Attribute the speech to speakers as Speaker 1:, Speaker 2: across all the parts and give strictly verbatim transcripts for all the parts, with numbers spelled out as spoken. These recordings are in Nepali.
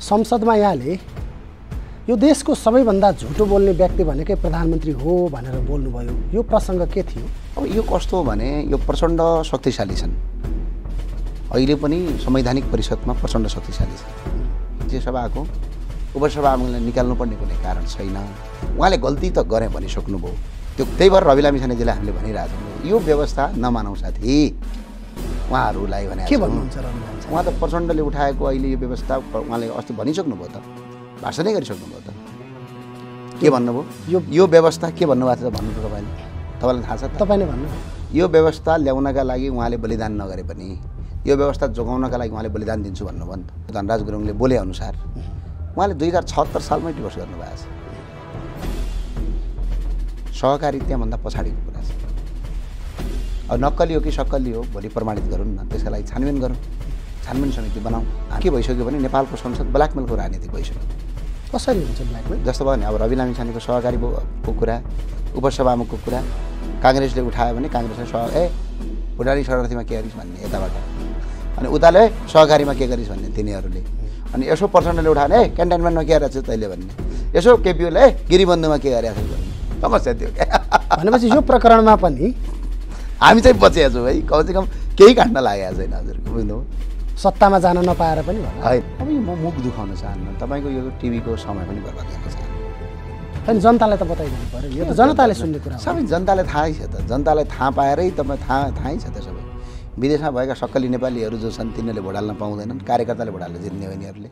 Speaker 1: संसदमा यहाँले यो देशको सबैभन्दा झुटो बोल्ने व्यक्ति भनेकै प्रधानमन्त्री हो भनेर बोल्नुभयो, यो प्रसङ्ग के थियो?
Speaker 2: अब यो कस्तो हो भने यो प्रचण्ड शक्तिशाली छन्, अहिले पनि संवैधानिक परिषदमा प्रचण्ड शक्तिशाली छ। राज्यसभाको उपसभामुखलाई निकाल्नुपर्ने कुनै कारण छैन। उहाँले गल्ती त गरेँ भनिसक्नुभयो, त्यो त्यही भएर रवि लामिछानेजीले हामीले भनिरहेको छौँ यो व्यवस्था नमानौँ साथी। उहाँहरूलाई भने
Speaker 1: के भन्नुहुन्छ रवि लामिछाने?
Speaker 2: उहाँ त प्रचण्डले उठाएको अहिले यो व्यवस्था उहाँले अस्ति भनिसक्नुभयो त, भाषणै गरिसक्नुभयो त। के भन्नुभयो? यो यो व्यवस्था के भन्नुभएको छ भन्नु त तपाईँले? तपाईँलाई थाहा छ त?
Speaker 1: तपाईँले भन्नु।
Speaker 2: यो व्यवस्था ल्याउनका लागि उहाँले बलिदान नगरे पनि यो व्यवस्था जोगाउनका लागि उहाँले बलिदान दिन्छु भन्नुभयो नि त। धनराज गुरुङले बोले अनुसार उहाँले दुई हजार छहत्तर सालमै डिभोर्स गर्नुभएको छ। सहकारी त्यहाँभन्दा पछाडिको कुरा छ। अब नक्कली हो कि सक्कली हो भोलि प्रमाणित गरौँ न, त्यसका लागि छानबिन गरौँ, छानबिन समिति बनाऊँ। के भइसक्यो भने नेपालको संसद ब्ल्याकमेलको राजनीति भइसक्यो।
Speaker 1: कसरी हुन्छ ब्ल्याकमेल? जस्तो
Speaker 2: भयो भने अब रवि लामिछानेको सहकारीको कुरा, उपसभामुखको कुरा काङ्ग्रेसले उठायो भने काङ्ग्रेसले सह ए भुटानी शरणार्थीमा के गरिस् भन्ने यताबाट, अनि उताले सहकारीमा के गरिस् भन्ने तिनीहरूले, अनि यसो प्रचण्डले उठायो ए क्यान्टनमेन्टमा के गरेको छ तैँले भन्ने, यसो केपिओले ए गिरिबन्धुमा के गरेको छ भन्ने समस्या थियो क्या।
Speaker 1: भनेपछि यो प्रकरणमा पनि
Speaker 2: हामी चाहिँ बचेका छौँ है, कमसेकम केही काट्न लागेको छैन हजुरको, बुझ्नु?
Speaker 1: सत्तामा जान नपाएर पनि
Speaker 2: है। अब यो म मुख दुखाउन चाहन्न, तपाईँको यो टिभीको समय पनि बर्बाद गर्न चाहन्न।
Speaker 1: अनि जनतालाई त बताइदिनु पऱ्यो, यो त जनताले सुन्ने कुरा हो।
Speaker 2: सबै जनतालाई थाहै छ त, जनतालाई थाहा पाएरै तपाईँ थाहा थाहै छ त सबै। विदेशमा भएका सक्कली नेपालीहरू जो छन् तिनीहरूले भोट हाल्न पाउँदैनन्, कार्यकर्ताले भोट हाल्न जित्ने हो यिनीहरूले।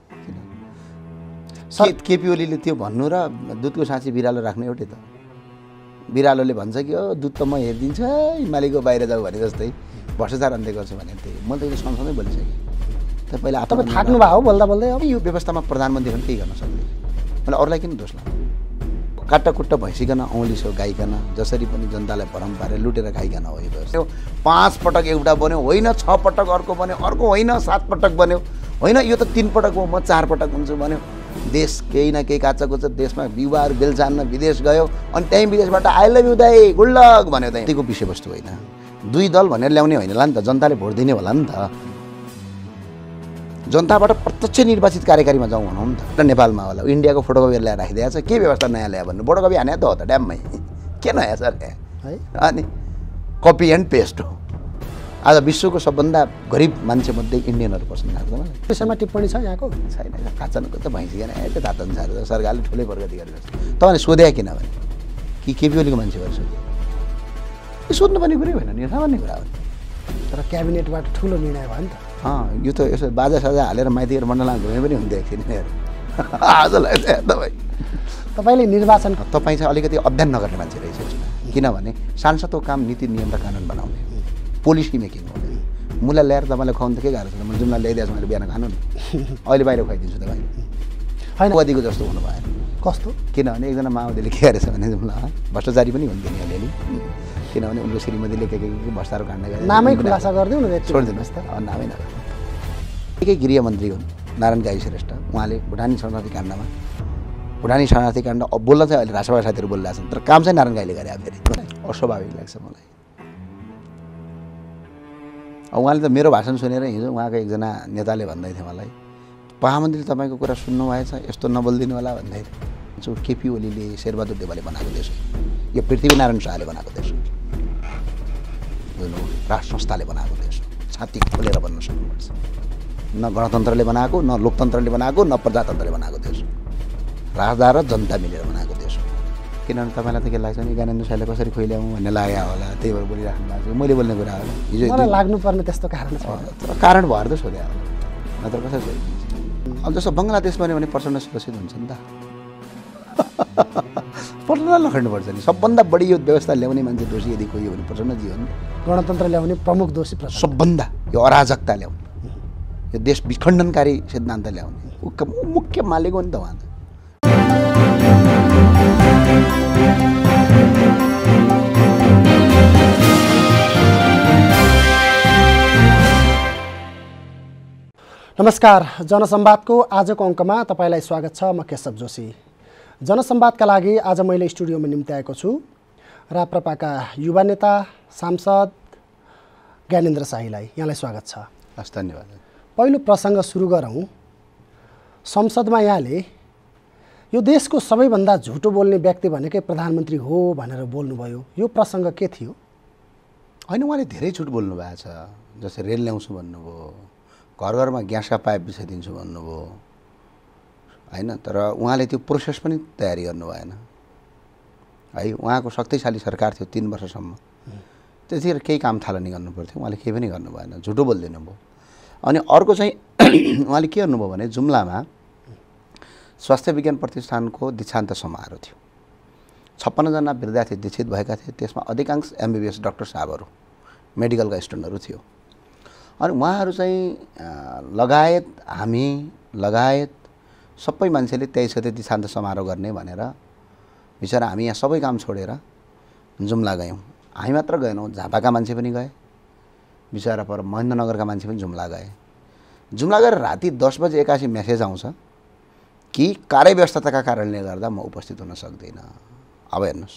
Speaker 2: किन केपी ओलीले त्यो भन्नु र दुधको साँची बिरालो राख्नु एउटै त। बिरालोले भन्छ कि ओ दुध त म हेरिदिन्छु है मालिकको बाहिर जाऊ भने जस्तै भ्रष्टाचार अन्त्य गर्छु भने त्यही म त यो सँगसँगै बोलिसकेँ। त पहिला
Speaker 1: तपाईँ थाक्नु भयो हो बोल्दा बोल्दै।
Speaker 2: अब यो व्यवस्थामा प्रधानमन्त्री पनि केही गर्न सक्दैन, मैले अरूलाई किन दोष लाउँ? काट्टाकुट्टा भइसकन औँलिसो गाइकन जसरी पनि जनतालाई भरम पारेर लुटेर खाइकन हो यो व्यवस्था। पाँच पटक एउटा बन्यो होइन, छ पटक अर्को बन्यो, अर्को होइन सात पटक बन्यो, होइन यो त तिन पटक हो म चार पटक हुन्छु भन्यो। देश केही न केही काचाको छ, देशमा युवाहरू बेलचान्न विदेश गयो अनि त्यहीँ विदेशबाट आई लभ यु दाइ गुड लक भन्यो। त्यही त्यहीको विषयवस्तु होइन, दुई दल भनेर ल्याउने होइन होला नि त, जनताले भोट दिने होला नि त। जनताबाट प्रत्यक्ष निर्वाचित कार्यकारीमा जाउँ भनौँ नि त। नेपालमा होला इन्डियाको फोटोकपी ल्याएर राखिदिएको छ, के व्यवस्था नयाँ ल्यायो भन्नु? फोटोकपी हाने त हो त ड्याममै, के नयाँ सर है? अनि कपी एन्ड पेस्ट हो। आज विश्वको सबभन्दा गरिब मान्छे मध्ये इन्डियनहरू पसन्द लाग्छ मलाई।
Speaker 1: त्यसमा टिप्पणी छ यहाँको? छैन,
Speaker 2: काचनको त भैँसिकन त्यो तातो अनुसार सरकारले ठुलै प्रगति गरेको छ। तपाईँले सोधे किनभने कि केपी ओलीको मान्छे भएर सोध्यो? यो सोध्नुपर्ने कुरै होइन नि, यो सामान्य कुरा हो।
Speaker 1: तर क्याबिनेटबाट ठुलो निर्णय भयो नि त।
Speaker 2: अँ यो त यसो बाजा साजा हालेर माइतीहरू मण्डलमा घुमे पनि हुन्थ्यो एकछिन आजलाई चाहिँ तपाईँ
Speaker 1: तपाईँले निर्वाचन
Speaker 2: तपाईँ चाहिँ अलिकति अध्ययन नगर्ने मान्छे रहेछ यसमा। किनभने सांसदको काम नीति नियम र कानुन बनाउने, पोलिसी मेकिङ हो। मुला ल्याएर तपाईँलाई खुवाउनु त के गाह्रो छ? म जुम्ला ल्याइदिएको छु मैले बिहान खानु नि, अहिले बाहिर खुवाइदिन्छु तपाईँले। होइन कतिको जस्तो हुनु भएन।
Speaker 1: कस्तो? किनभने
Speaker 2: एकजना माओवादीले के गरेछ भने जुम्ला भ्रष्टाचारी पनि हुन्थ्यो नि अलिअलि, किनभने उनको श्रीमतीले के के के भ्रष्टाचार काण्ड गरे।
Speaker 1: नामै खुलासा गरिदिउँ न,
Speaker 2: छोडिदिनुहोस् त, अब नामै नगर। एकै गृहमन्त्री हुन् नारायण काजी श्रेष्ठ, उहाँले भुटानी शरणार्थी काण्डमा भुटानी शरणार्थी काण्ड अब बोल्न चाहिँ अहिले राष्ट्रपति साथीहरू बोलिरहेको छन्, तर काम चाहिँ नारायण काजीले गरे। अब फेरि अस्वाभाविक लाग्छ मलाई। अब उहाँले त मेरो भाषण सुनेर हिजो उहाँको एकजना नेताले भन्दै थियो मलाई, प्रधानमन्त्रीले तपाईँको कुरा सुन्नु भएछ, यस्तो नबोलिदिनु होला भन्दै थियो। केपी ओलीले शेरबहादुर देवालले बनाएको देश हो यो, पृथ्वीनारायण शाहले बनाएको देश हो, बुझ्नु? राष्ट्र संस्थाले बनाएको देश हो। छाती खोलेर भन्न सक्नुपर्छ, न गणतन्त्रले बनाएको, न लोकतन्त्रले बनाएको, न प्रजातन्त्रले बनाएको देश हो। राजा र जनता मिलेर बनाएको देश हो। किनभने तपाईँलाई त के लाग्छ नि ज्ञानेन्द्र शाहले कसरी खोइल्याउँ भन्ने लाग्यो होला, त्यही भएर बोलिराख्नु भएको छ। मैले बोल्ने कुरा होला हिजो
Speaker 1: लाग्नुपर्ने त्यस्तो कारण छ,
Speaker 2: कारण भएर त सोधे होला, नत्र कसरी सोधिदिन्छ? अब जस्तो बङ्गलादेश बन्यो भने प्रचण्ड सुरक्षित हुन्छ नि त, प्रचण्ड लखड्नुपर्छ नि। सबभन्दा बढी यो व्यवस्था ल्याउने मान्छे दोषी यदि कोही हो भने प्रचण्डजी हो नि।
Speaker 1: गणतन्त्र ल्याउने प्रमुख दोषी
Speaker 2: सबभन्दा यो अराजकता ल्याउने, यो देश विखण्डनकारी सिद्धान्त ल्याउने मुख्य मालिक हो नि त उहाँ त।
Speaker 1: नमस्कार, जनसंवादको आजको अङ्कमा तपाईँलाई स्वागत छ। म केशव जोशी। जनसंवादका लागि आज मैले स्टुडियोमा निम्त्याएको छु राप्रपाका युवा नेता सांसद ज्ञानेन्द्र शाहीलाई। यहाँलाई स्वागत छ।
Speaker 2: हस्, धन्यवाद।
Speaker 1: पहिलो प्रसङ्ग सुरु गरौँ। संसदमा यहाँले यो देशको सबैभन्दा झुटो बोल्ने व्यक्ति भनेकै प्रधानमन्त्री हो भनेर बोल्नुभयो, यो प्रसङ्ग के थियो?
Speaker 2: होइन, उहाँले धेरै झुट बोल्नु भएको छ। जस्तै रेल ल्याउँछु भन्नुभयो, घर घरमा ग्यासका पाइप बिछाइदिन्छु भन्नुभयो होइन, तर उहाँले त्यो प्रोसेस पनि तयारी गर्नु भएन है। उहाँको शक्तिशाली सरकार थियो तीन वर्षसम्म, त्यतिखेर केही काम थालनी गर्नु पर्थ्यो, उहाँले केही पनि गर्नु भएन, झुटो बोलिदिनु भयो। अनि अर्को चाहिँ उहाँले के गर्नुभयो भने जुम्लामा स्वास्थ्य विज्ञान प्रतिष्ठानको दीक्षान्त समारोह थियो। छप्पन्नजना विद्यार्थी दीक्षित भएका थिए, त्यसमा अधिकांश एमबिबिएस डाक्टर साहबहरू, मेडिकलका स्टुडेन्टहरू थियो। अनि उहाँहरू चाहिँ लगायत हामी लगायत सबै मान्छेले तेइस गते दीक्षान्त समारोह गर्ने भनेर बिचरा हामी यहाँ सबै काम छोडेर जुम्ला गयौँ। हामी मात्र गएनौँ, झापाका मान्छे पनि गए, बिचरा पर महेन्द्रनगरका मान्छे पनि जुम्ला गए। जुम्ला गएर राति दस बजे एकासी मेसेज आउँछ कि कार्यव्यस्तताका कारणले गर्दा म उपस्थित हुन सक्दिनँ। अब हेर्नुहोस्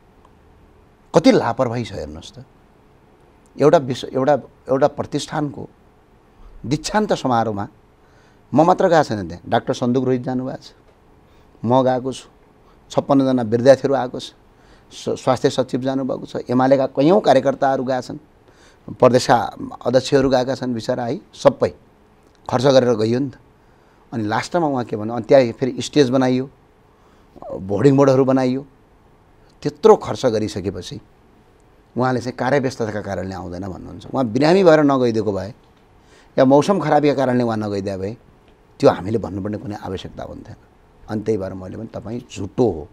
Speaker 2: कति लापरवाही छ, हेर्नुहोस् त। एउटा विश्व एउटा एउटा प्रतिष्ठानको दीक्षान्त समारोहमा म मात्र गएको छैन, त्यहाँ डाक्टर सन्दुक रोहित जानुभएको छ, म गएको छु, छप्पन्नजना विद्यार्थीहरू आएको छ, स्वास्थ्य सचिव जानुभएको छ, एमालेका कैयौँ कार्यकर्ताहरू गएका छन्, प्रदेशका अध्यक्षहरू गएका छन् बिचरा है, सबै खर्च गरेर गइयो नि त। अनि लास्टमा उहाँ के भन्नु, अनि त्यहाँ फेरि स्टेज बनाइयो, बोर्डिङ बोर्डहरू बनाइयो। त्यत्रो खर्च गरिसकेपछि उहाँले चाहिँ कार्यव्यस्तताका कारणले आउँदैन भन्नुहुन्छ। उहाँ बिरामी भएर नगइदिएको भए या मौसम खराबीका कारणले उहाँ नगइदिए भए त्यो हामीले भन्नुपर्ने कुनै आवश्यकता हुन्थेन। अनि त्यही भएर मैले पनि तपाईँ झुटो हो,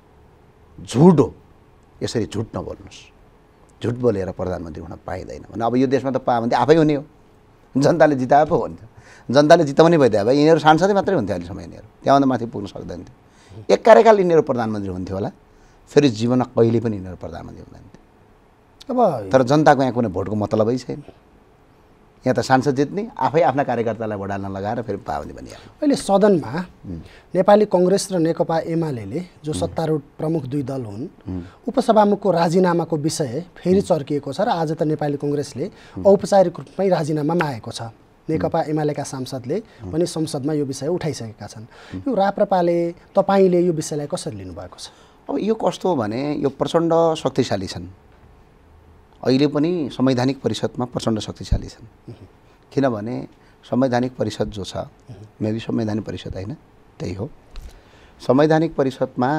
Speaker 2: झुट हो, यसरी झुट नबोल्नुहोस्, झुट बोलेर प्रधानमन्त्री हुन पाइँदैन भने। अब यो देशमा त पायो भने आफै हुने हो, जनताले जिताए पो हुन्छ। जनताले जिताउने भइदियो भए यिनीहरू सांसदै मात्रै हुन्थ्यो अहिलेसम्म, यिनीहरू त्यहाँभन्दा माथि पुग्न सक्दैन थियो। एक कार्यकाल यिनीहरू प्रधानमन्त्री हुन्थ्यो होला, फेरि जीवनमा कहिले पनि यिनीहरू प्रधानमन्त्री हुँदैन थियो। अब तर जनताको यहाँ कुनै भोटको मतलबै छैन। यहाँ त सांसद जित्ने, आफै आफ्ना कार्यकर्तालाई भोट हाल्न लगाएर फेरि पाउने भनिहाल्नु।
Speaker 1: अहिले सदनमा नेपाली कङ्ग्रेस र नेकपा एमाले जो सत्तारूढ प्रमुख दुई दल हुन्, उपसभामुखको राजीनामाको विषय फेरि चर्किएको छ र आज त नेपाली कङ्ग्रेसले औपचारिक रूपमै राजीनामा मागेको छ। नेकपा एमालेका सांसदले पनि संसदमा यो विषय उठाइसकेका छन्। यो राप्रपाले तपाईँले यो विषयलाई कसरी लिनुभएको छ?
Speaker 2: अब यो कस्तो हो भने यो प्रचण्ड शक्तिशाली छन्, अहिले पनि संवैधानिक परिषदमा प्रचण्ड शक्तिशाली छन्। किनभने संवैधानिक परिषद जो छ, मेबी संवैधानिक परिषद होइन, त्यही हो। संवैधानिक परिषदमा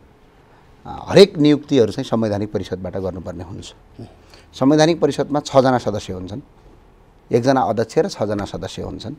Speaker 2: हरेक नियुक्तिहरू चाहिँ संवैधानिक परिषदबाट गर्नुपर्ने हुन्छ। संवैधानिक परिषदमा छजना सदस्य हुन्छन्, एकजना अध्यक्ष र छजना सदस्य हुन्छन्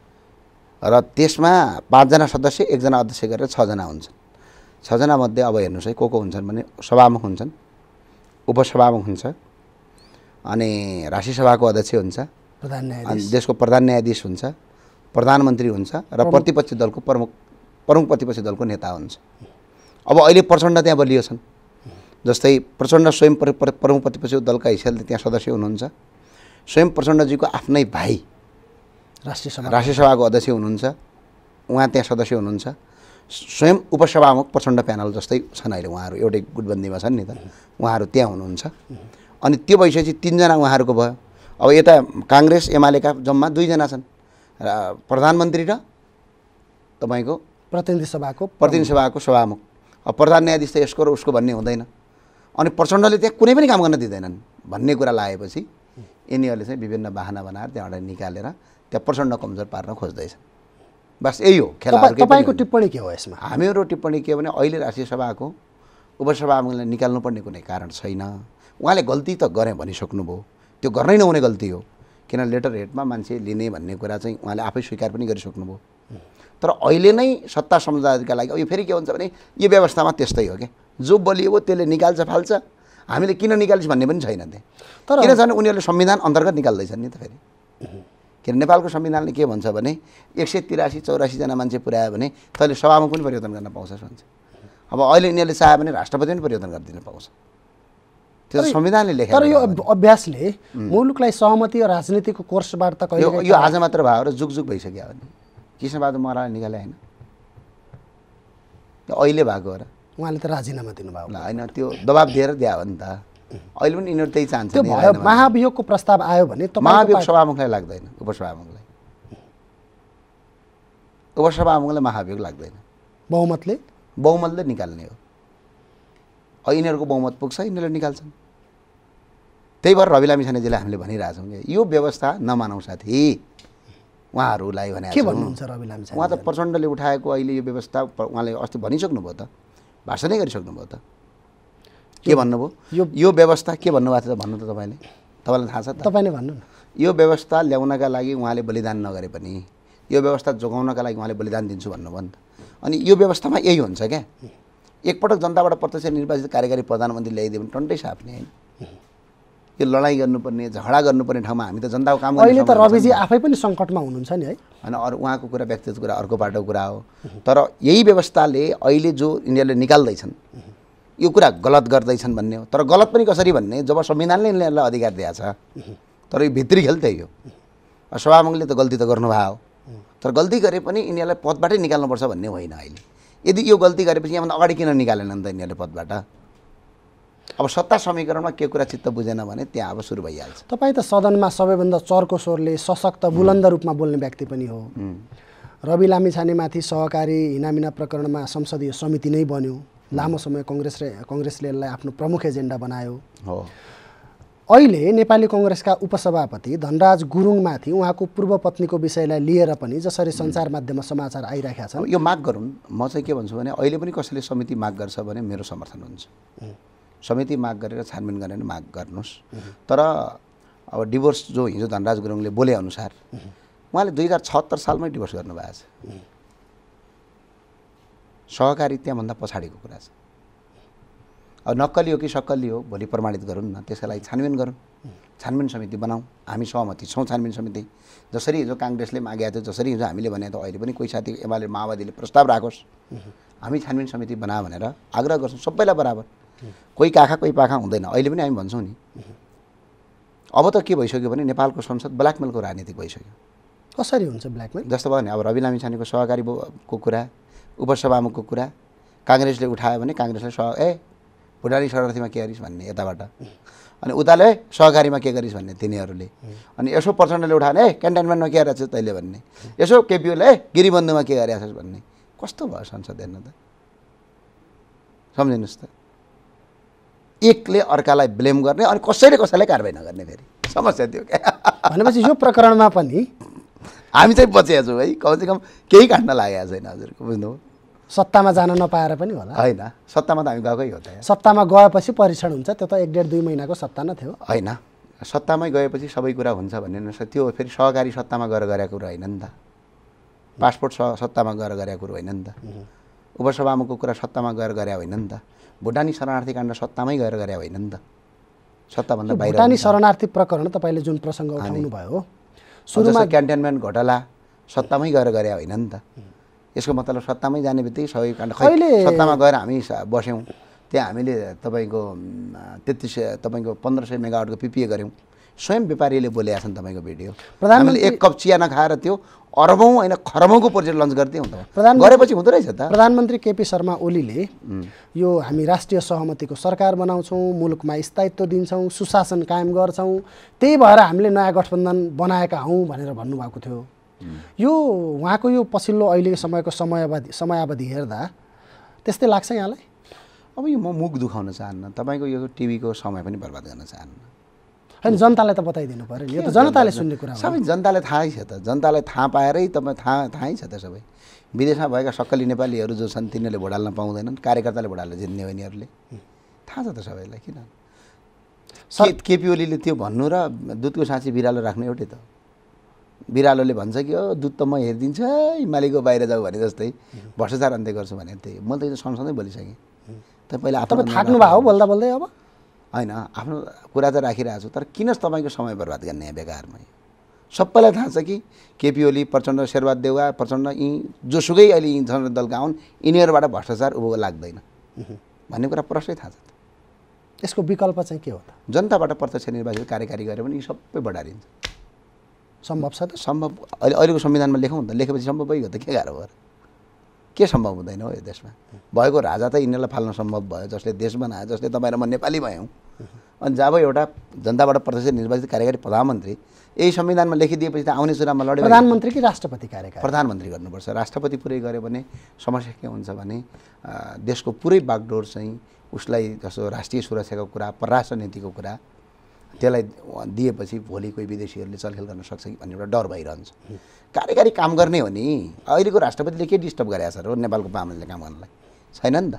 Speaker 2: र त्यसमा पाँचजना सदस्य एकजना अध्यक्ष गरेर छजना हुन्छन्। छजना मध्ये अब हेर्नुहोस् है को को हुन्छन् भने सभामुख हुन्छन्, उपसभामुख हुन्छ, अनि राष्ट्रिय सभाको अध्यक्ष हुन्छ,
Speaker 1: प्रधान
Speaker 2: अनि
Speaker 1: न्यायाधीश,
Speaker 2: देशको प्रधान न्यायाधीश हुन्छ, प्रधानमन्त्री हुन्छ र प्रतिपक्षी दलको प्रमुख प्रमुख प्रतिपक्षी दलको नेता हुन्छ। अब अहिले प्रचण्ड त्यहाँ बलियो छन्, जस्तै प्रचण्ड स्वयं प्रमुख प्रतिपक्षी दलका हिसाबले त्यहाँ सदस्य हुनुहुन्छ। स्वयं प्रचण्डजीको आफ्नै भाइ
Speaker 1: राष्ट्रिय सभा
Speaker 2: राष्ट्रिय सभाको अध्यक्ष हुनुहुन्छ, उहाँ त्यहाँ सदस्य हुनुहुन्छ। स्वयं उपसभामुख प्रचण्ड प्यानल जस्तै छन् अहिले, उहाँहरू एउटै गुटबन्दीमा छन् नि त, उहाँहरू त्यहाँ हुनुहुन्छ। अनि त्यो भइसकेपछि तिनजना उहाँहरूको भयो। अब यता काङ्ग्रेस एमालेका जम्मा दुईजना छन्, प्रधानमन्त्री र तपाईँको
Speaker 1: प्रतिनिधि सभाको
Speaker 2: प्रतिनिधि सभाको सभामुख। अब प्रधान न्यायाधीश त यसको र उसको भन्ने हुँदैन। अनि प्रचण्डले त्यहाँ कुनै पनि काम गर्न दिँदैनन् भन्ने कुरा लागेपछि यिनीहरूले चाहिँ विभिन्न बाहना बनाएर त्यहाँबाट निकालेर त्यहाँ प्रचण्ड कमजोर पार्न खोज्दैछन्। बस यही हो खेला।
Speaker 1: तपाईँको टिप्पणी के हो यसमा?
Speaker 2: हामीहरू टिप्पणी के हो भने अहिले राष्ट्रिय सभाको उपसभामुखलाई निकाल्नुपर्ने कुनै कारण छैन। उहाँले गल्ती त गरेँ भनिसक्नुभयो, त्यो गर्नै नहुने गल्ती हो। किन लेटर हेडमा मान्छे लिने भन्ने कुरा चाहिँ उहाँले आफै स्वीकार पनि गरिसक्नुभयो। तर अहिले नै सत्ता समझदारीका लागि अब यो फेरि के हुन्छ भने यो व्यवस्थामा त्यस्तै हो क्या, जो बलियो त्यसले निकाल्छ फाल्छ, हामीले किन निकालिस् भन्ने पनि छैन त्यहाँ। तर किन भने उनीहरूले संविधान अन्तर्गत निकाल्दैछन् नि त फेरि। किन नेपालको संविधानले के भन्छ भने एक सय तिरासी चौरासीजना मान्छे पुर्यायो भने तैँले सभामुख पनि परिवर्तन गर्न पाउँछस् भन्छ। अब अहिले यिनीहरूले चाह्यो भने राष्ट्रपति पनि परिवर्तन गरिदिन पाउँछ, त्यो संविधानले लेखेको।
Speaker 1: तर यो अभ्यासले मुलुकलाई सहमति र राजनीतिको कोर्सबाट त कहिले
Speaker 2: यो आज मात्र भयो र जुगजुग भइसक्यो भने कृष्णबहादुर महराले निकाले होइन, अहिले भएको हो र
Speaker 1: उहाँले त राजीनामा दिनुभयो
Speaker 2: ल होइन, त्यो दबाब दिएर दियो हो नि त। अहिले पनि यिनीहरू त्यही चाहन्छ।
Speaker 1: त्यो महाभियोगको प्रस्ताव आयो भने
Speaker 2: महाभियोग सभामुखलाई लाग्दैन, उपसभामुखलाई उपसभामुखलाई महाभियोग लाग्दैन।
Speaker 1: बहुमतले
Speaker 2: बहुमतले निकाल्ने हो। अब यिनीहरूको बहुमत पुग्छ, यिनीहरूले निकाल्छन्। त्यही भएर रवि लामिछानेजीलाई हामीले भनिरहेछौँ कि यो व्यवस्था नमानौँ साथी उहाँहरूलाई भने
Speaker 1: के भन्नुहुन्छ रवि लामिछाने?
Speaker 2: उहाँ त प्रचण्डले उठाएको अहिले यो व्यवस्था उहाँले अस्ति भनिसक्नुभयो त, भाषणै गरिसक्नुभयो त। के भन्नुभयो? यो यो व्यवस्था के भन्नुभएको थियो त भन्नु त तपाईँले? तपाईँलाई थाहा छ त?
Speaker 1: तपाईँ नै भन्नु न।
Speaker 2: यो व्यवस्था ल्याउनका लागि उहाँले बलिदान नगरे पनि यो व्यवस्था जोगाउनका लागि उहाँले बलिदान दिन्छु भन्नुभयो नि त। अनि यो व्यवस्थामा यही हुन्छ क्या, एकपटक जनताबाट प्रत्यक्ष निर्वाचित कार्यकारी प्रधानमन्त्री ल्याइदियो भने टन्टै साप्ने होइन। यो लडाइँ गर्नुपर्ने, झगडा गर्नुपर्ने ठाउँमा हामी त जनताको काम गर्ने।
Speaker 1: अहिले त रविजी आफै पनि सङ्कटमा हुनुहुन्छ नि है।
Speaker 2: होइन, अरू उहाँको कुरा व्यक्तिगत कुरा अर्को पाटोको कुरा हो। तर यही व्यवस्थाले अहिले जो यिनीहरूले निकाल्दैछन् यो कुरा गलत गर्दैछन् भन्ने हो। तर गलत पनि कसरी भन्ने, जब संविधानले यिनीहरूलाई अधिकार दिएको छ। तर यो भित्री खेल त्यही हो। सभामुखले त गल्ती त गर्नुभएको हो, तर गल्ती गरे पनि यिनीहरूलाई पदबाटै निकाल्नुपर्छ भन्ने होइन। अहिले यदि यो गल्ती गरेपछि यहाँभन्दा अगाडि किन निकालेन त यिनीहरूले पदबाट? अब सत्ता समीकरणमा के कुरा चित्त बुझेन भने त्यहाँ अब सुरु भइहाल्छ।
Speaker 1: तपाईँ त सदनमा सबैभन्दा चर्को स्वरले सशक्त बुलन्द रूपमा बोल्ने व्यक्ति पनि हो। रवि लामिछानेमाथि सहकारी हिनामिना प्रकरणमा संसदीय समिति नै बन्यो। लामो समय कङ्ग्रेस र कङ्ग्रेसले यसलाई आफ्नो प्रमुख एजेन्डा बनायो
Speaker 2: हो।
Speaker 1: अहिले नेपाली कङ्ग्रेसका उपसभापति धनराज गुरुङमाथि उहाँको पूर्व पत्नीको विषयलाई लिएर पनि जसरी सञ्चार माध्यममा समाचार आइरहेका छन्,
Speaker 2: यो माग गरून्। म चाहिँ के भन्छु भने अहिले पनि कसैले समिति माग गर्छ भने मेरो समर्थन हुन्छ। समिति माग गरेर छानबिन गरेर माग गर्नुहोस्। तर अब डिभोर्स जो हिजो धनराज गुरुङले बोले अनुसार उहाँले दुई हजार छहत्तर सालमै डिभोर्स गर्नुभएको छ। सहकारी त्यहाँभन्दा पछाडिको कुरा छ। अब नक्कली हो कि सक्कली हो भोलि प्रमाणित गरौँ न, त्यसका लागि छानबिन गरौँ, छानबिन समिति बनाऊँ। हामी सहमति छौँ छानबिन समिति। जसरी हिजो काङ्ग्रेसले मागेको थियो, जसरी हिजो हामीले भने त अहिले पनि कोही साथी एमाले माओवादीले प्रस्ताव राखोस्, हामी छानबिन समिति बना भनेर आग्रह गर्छौँ सबैलाई बराबर। कोही काखा कोही पाखा हुँदैन। अहिले पनि हामी भन्छौँ नि। अब त के भइसक्यो भने नेपालको संसद ब्ल्याकमेलको राजनीति भइसक्यो।
Speaker 1: कसरी हुन्छ ब्ल्याकमेल?
Speaker 2: जस्तो भयो नि, अब रवि लामिछानेको सहकारीको कुरा, उपसभामुखको कुरा काङ्ग्रेसले उठायो भने काङ्ग्रेसले सह ए भुटानी शरणार्थीमा के गरिस् भन्ने यताबाट, अनि उताले सहकारीमा के गरिस् भन्ने तिनीहरूले। अनि यसो प्रचण्डले उठायो ए क्यान्टनमेन्टमा के गरेछ तैँले भन्ने, यसो केपिओले ए गिरिबन्धुमा के गरेछस् भन्ने। कस्तो भयो संसद हेर्नु त? सम्झिनुहोस् त। एकले अर्कालाई ब्लेम गर्ने अनि कसैले कसैलाई कारबाही नगर्ने, फेरि समस्या थियो क्या।
Speaker 1: भनेपछि यो प्रकरणमा पनि
Speaker 2: हामी चाहिँ बचेका छौँ है, कमसेकम केही काट्न लागेको छैन हजुरको, बुझ्नुभयो?
Speaker 1: सत्तामा जान नपाएर पनि होला
Speaker 2: होइन, सत्तामा त हामी गएकै हो त।
Speaker 1: सत्तामा गएपछि परीक्षण हुन्छ, त्यो त एक डेढ दुई महिनाको सत्ता न थियो
Speaker 2: होइन। सत्तामै गएपछि सबै कुरा हुन्छ भन्ने नसक्छ। त्यो फेरि सहकारी सत्तामा गएर गरेको कुरो होइन नि त। पासपोर्ट सत्तामा गएर गरेको कुरो होइन नि त। उपसभामुखको कुरा सत्तामा गएर गरे होइन नि त। भुटानी शरणार्थी काण्ड सत्तामै गएर गरे होइन नि त। सत्ताभन्दा बाहिर
Speaker 1: भुटानी शरणार्थी प्रकरण तपाईँले जुन प्रसङ्ग उठाउनु भयो,
Speaker 2: सुरुमा क्यान्टनमेन्ट घोटाला सत्तामै गएर गरे होइन नि त। यसको मतलब सत्तामै जाने बित्तिकै सबै काण्ड खै सत्तामा गएर हामी बस्यौँ, त्यहाँ हामीले तपाईँको तेत्तिस तपाईँको पन्ध्र सय मेगावाटको पिपिए गऱ्यौँ। स्वयं व्यापारीले बोलेका छन् तपाईँको भिडियो। हामीले एक कप चिया नखाएर त्यो अरबौँ होइन खरबौँको प्रोजेक्ट लन्च गर्थ्यौँ त। गरेपछि हुँदो रहेछ त।
Speaker 1: प्रधानमन्त्री केपी शर्मा ओलीले यो हामी राष्ट्रिय सहमतिको सरकार बनाउँछौँ, मुलुकमा स्थायित्व दिन्छौँ, सुशासन कायम गर्छौँ, त्यही भएर हामीले नयाँ गठबन्धन बनाएका हौँ भनेर भन्नुभएको थियो। यो उहाँको यो पछिल्लो अहिले समयको समयावधि समयावधि हेर्दा त्यस्तै लाग्छ यहाँलाई?
Speaker 2: अब यो म मुख दुखाउन चाहन्न, तपाईँको यो टिभीको समय पनि बर्बाद गर्न चाहन्न।
Speaker 1: होइन, जनतालाई त बताइदिनु पऱ्यो नि, यो त जनताले सुन्ने कुरा हो।
Speaker 2: सबै जनतालाई थाहै छ त। जनतालाई थाहा पाएरै तपाईँ थाहा थाहै छ त। सबै विदेशमा भएका सक्कली नेपालीहरू जो छन् तिनीहरूले भोट हाल्न पाउँदैनन्, कार्यकर्ताले भोट हाल्न जित्ने हो यिनीहरूले। थाहा छ त सबैलाई। किन केपी ओलीले त्यो भन्नु र दुधको साँची बिरालो राख्नु एउटै त। बिरालोले भन्छ कि ओ दुध त म हेरिदिन्छु है, मालिकको बाहिर जाऊ भने जस्तै भ्रष्टाचार अन्त्य गर्छु भने त्यही। म त यो सँगसँगै बोलिसकेँ। त पहिला
Speaker 1: आफ्नो थाक्नु भयो बोल्दा बोल्दै। अब
Speaker 2: होइन, आफ्नो कुरा त राखिरहेको छु, तर किन तपाईँको समय बर्बाद गर्ने यहाँ बेकारमा? सबैलाई थाहा छ कि केपी ओली, प्रचण्ड, शेरबहादुर देउवा, प्रचण्ड यी जोसुकै अहिले यी जनता दलका हुन्, यिनीहरूबाट भ्रष्टाचार उभो लाग्दैन भन्ने कुरा प्रष्टै थाहा छ।
Speaker 1: यसको विकल्प चाहिँ के हो त?
Speaker 2: जनताबाट प्रत्यक्ष निर्वाचित कार्यकारी गऱ्यो भने यी सबै बढारिन्छ।
Speaker 1: सम्भव छ त?
Speaker 2: सम्भव। अहिले अहिलेको संविधानमा लेखौँ त, लेखेपछि सम्भव भइगयो त, के गाह्रो भयो? के सम्भव हुँदैन हो यो देशमा? भएको राजा त यिनीहरूलाई फाल्न सम्भव भयो, जसले देश बनायो, जसले तपाईँ र म नेपाली भयौँ। अनि जब एउटा जनताबाट प्रत्यक्ष निर्वाचित कार्यकारी प्रधानमन्त्री यही संविधानमा लेखिदिएपछि त आउने चुनावमा लड्यो।
Speaker 1: प्रधानमन्त्री कि राष्ट्रपति कार्यकारी?
Speaker 2: प्रधानमन्त्री गर्नुपर्छ। राष्ट्रपति पुरै गऱ्यो भने समस्या के हुन्छ भने देशको पुरै बागडोर चाहिँ उसलाई जस्तो राष्ट्रिय सुरक्षाको कुरा, परराष्ट्र नीतिको कुरा त्यसलाई दिएपछि भोलि कोही विदेशीहरूले चलखेल गर्न सक्छ कि भन्ने एउटा डर भइरहन्छ। कार्यकारी काम गर्ने हो नि। अहिलेको राष्ट्रपतिले के डिस्टर्ब गरेको छ र नेपालको प्रधानमन्त्रीले काम गर्नलाई? छैन नि त।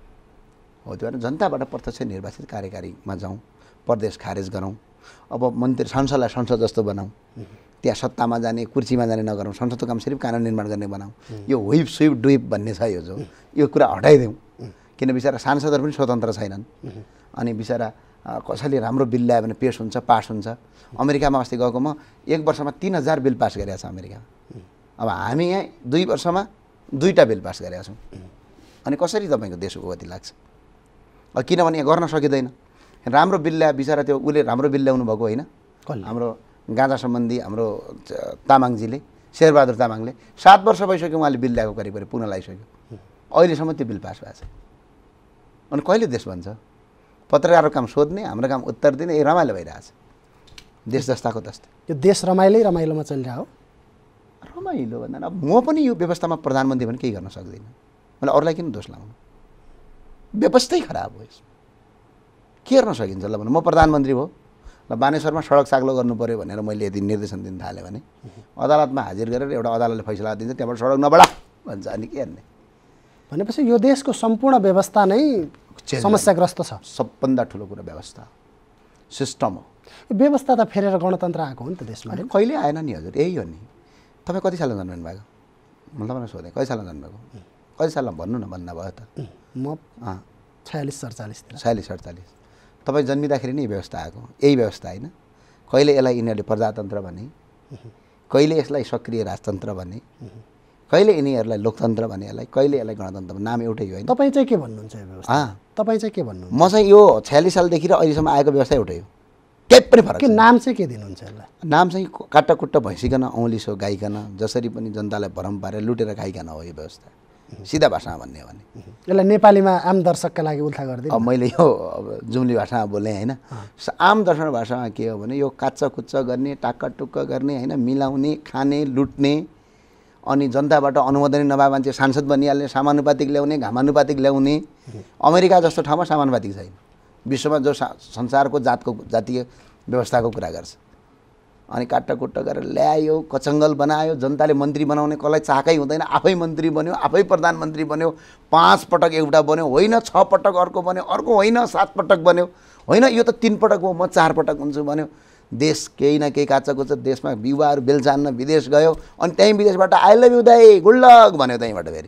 Speaker 2: हो त्यो भएर जनताबाट प्रत्यक्ष निर्वाचित कार्यकारीमा जाउँ, प्रदेश खारेज गरौँ। अब मन्त्री संसदलाई संसद जस्तो बनाऊ, त्यहाँ सत्तामा जाने कुर्सीमा जाने नगरौँ, संसदको काम सिर्फ कानुन निर्माण गर्ने बनाऊ। यो व्हिप स्विप डुइप भन्ने छ यो जो यो कुरा हटाइदेऊ। किन बिचरा सांसदहरू पनि स्वतन्त्र छैनन्। अनि बिचरा कसैले राम्रो बिल ल्यायो भने पेस हुन्छ, पास हुन्छ। अमेरिकामा अस्ति गएको म एक वर्षमा तीन हजार बिल पास गरेका छ अमेरिकामा। अब हामी यहाँ दुई वर्षमा दुईवटा बिल पास गरेका छौँ। अनि कसरी तपाईँको देशको गति लाग्छ? किनभने यहाँ गर्न सकिँदैन। राम्रो बिल ल्याए बिचरा त्यो उसले राम्रो बिल ल्याउनु भएको होइन। हाम्रो गाँजा सम्बन्धी हाम्रो तामाङजीले, शेरबहादुर तामाङले सात वर्ष भइसक्यो उहाँले बिल ल्याएको करिब करिब पुनः लगाइसक्यो। अहिलेसम्म त्यो बिल पास भएको छ। अनि कहिले देश बन्छ? पत्रकारको काम सोध्ने, हाम्रो काम उत्तर दिने, ए रमाइलो भइरहेछ देश जस्ताको तस्तै।
Speaker 1: यो देश रमाइलै रमाइलोमा चलिरहेको हो।
Speaker 2: रमाइलो भन्दा अब म पनि यो व्यवस्थामा प्रधानमन्त्री भने केही गर्न सक्दिनँ। मैले अरूलाई किन दोष लाउनु? व्यवस्थै खराब हो यसमा। के गर्न सकिन्छ? ल भन्नु म प्रधानमन्त्री भयो, ल बानेश्वरमा सडक साग्लो गर्नु पऱ्यो भनेर मैले यदि निर्देशन दिन थालेँ भने अदालतमा हाजिर गरेर एउटा अदालतले फैसला दिन्छ, त्यहाँबाट सडक नबढा भन्छ। अनि के गर्ने?
Speaker 1: भनेपछि यो देशको सम्पूर्ण व्यवस्था नै समस्याग्रस्त छ।
Speaker 2: सबभन्दा ठुलो कुरा व्यवस्था सिस्टम हो।
Speaker 1: यो व्यवस्था त फेरेर गणतन्त्र आएको हो नि त देशमा।
Speaker 2: कहिले आएन नि हजुर, यही हो नि। तपाईँ कति सालमा जन्मनु भएको? म तपाईँलाई सोधेँ कति सालमा जन्मेको? कति सालमा भन्नु न भन्दा भयो त।
Speaker 1: म छयालिस सडचालिसतिर।
Speaker 2: छयालिस सडचालिस तपाईँ जन्मिँदाखेरि नै व्यवस्था आएको, यही व्यवस्था होइन। कहिले यसलाई यिनीहरूले प्रजातन्त्र भने, कहिले यसलाई सक्रिय राजतन्त्र भने, कहिले यिनीहरूलाई लोकतन्त्र भने, यसलाई कहिले यसलाई गणतन्त्र भने। नाम एउटै हो होइन।
Speaker 1: तपाईँ चाहिँ के भन्नुहुन्छ यो व्यवस्था? तपाईँ चाहिँ के भन्नुहुन्छ?
Speaker 2: म चाहिँ यो छयालिस सालदेखि र अहिलेसम्म आएको व्यवस्था एउटै हो। केही पनि फरक
Speaker 1: के नाम चाहिँ के दिनुहुन्छ यसलाई?
Speaker 2: नाम चाहिँ काट्टाकुट्टा भैँसिकन औँलिसो गाइकन जसरी पनि जनतालाई भरम पारेर लुटेर खाइकन हो यो व्यवस्था। सिधा भाषामा भन्ने हो भने
Speaker 1: यसलाई नेपालीमा आम दर्शकका लागि उल्था गरिदिनु।
Speaker 2: अब मैले यो जुम्ली भाषामा बोलेँ होइन। आम दर्शक भाषामा के हो भने यो काच्चा कुच्चा गर्ने, टाक्का टुक्क गर्ने होइन, मिलाउने, खाने, लुट्ने, अनि जनताबाट अनुमोदन नभए मान्छे सांसद बनिहाल्ने, समानुपातिक ल्याउने, घामानुपातिक ल्याउने। अमेरिका जस्तो ठाउँमा समानुपातिक छैन। विश्वमा जो संसारको जातको जातीय व्यवस्थाको कुरा गर्छ। अनि काट्टाकुट्टा गरेर ल्यायो, कचङ्गल बनायो, जनताले मन्त्री बनाउने कसलाई चाकै हुँदैन, आफै मन्त्री बन्यो, आफै प्रधानमन्त्री बन्यो, पाँच पटक एउटा बन्यो होइन, छ पटक अर्को बन्यो, अर्को होइन सात पटक बन्यो, होइन यो त तिन पटक हो म चार पटक हुन्छु भन्यो। देश केही न केही काच्चा कुच्चा देशमा युवाहरू बेलचान्न विदेश गयो, अनि त्यहीँ विदेशबाट आई लभ यु दाइ गुड लक भन्यो त्यहीँबाट। फेरि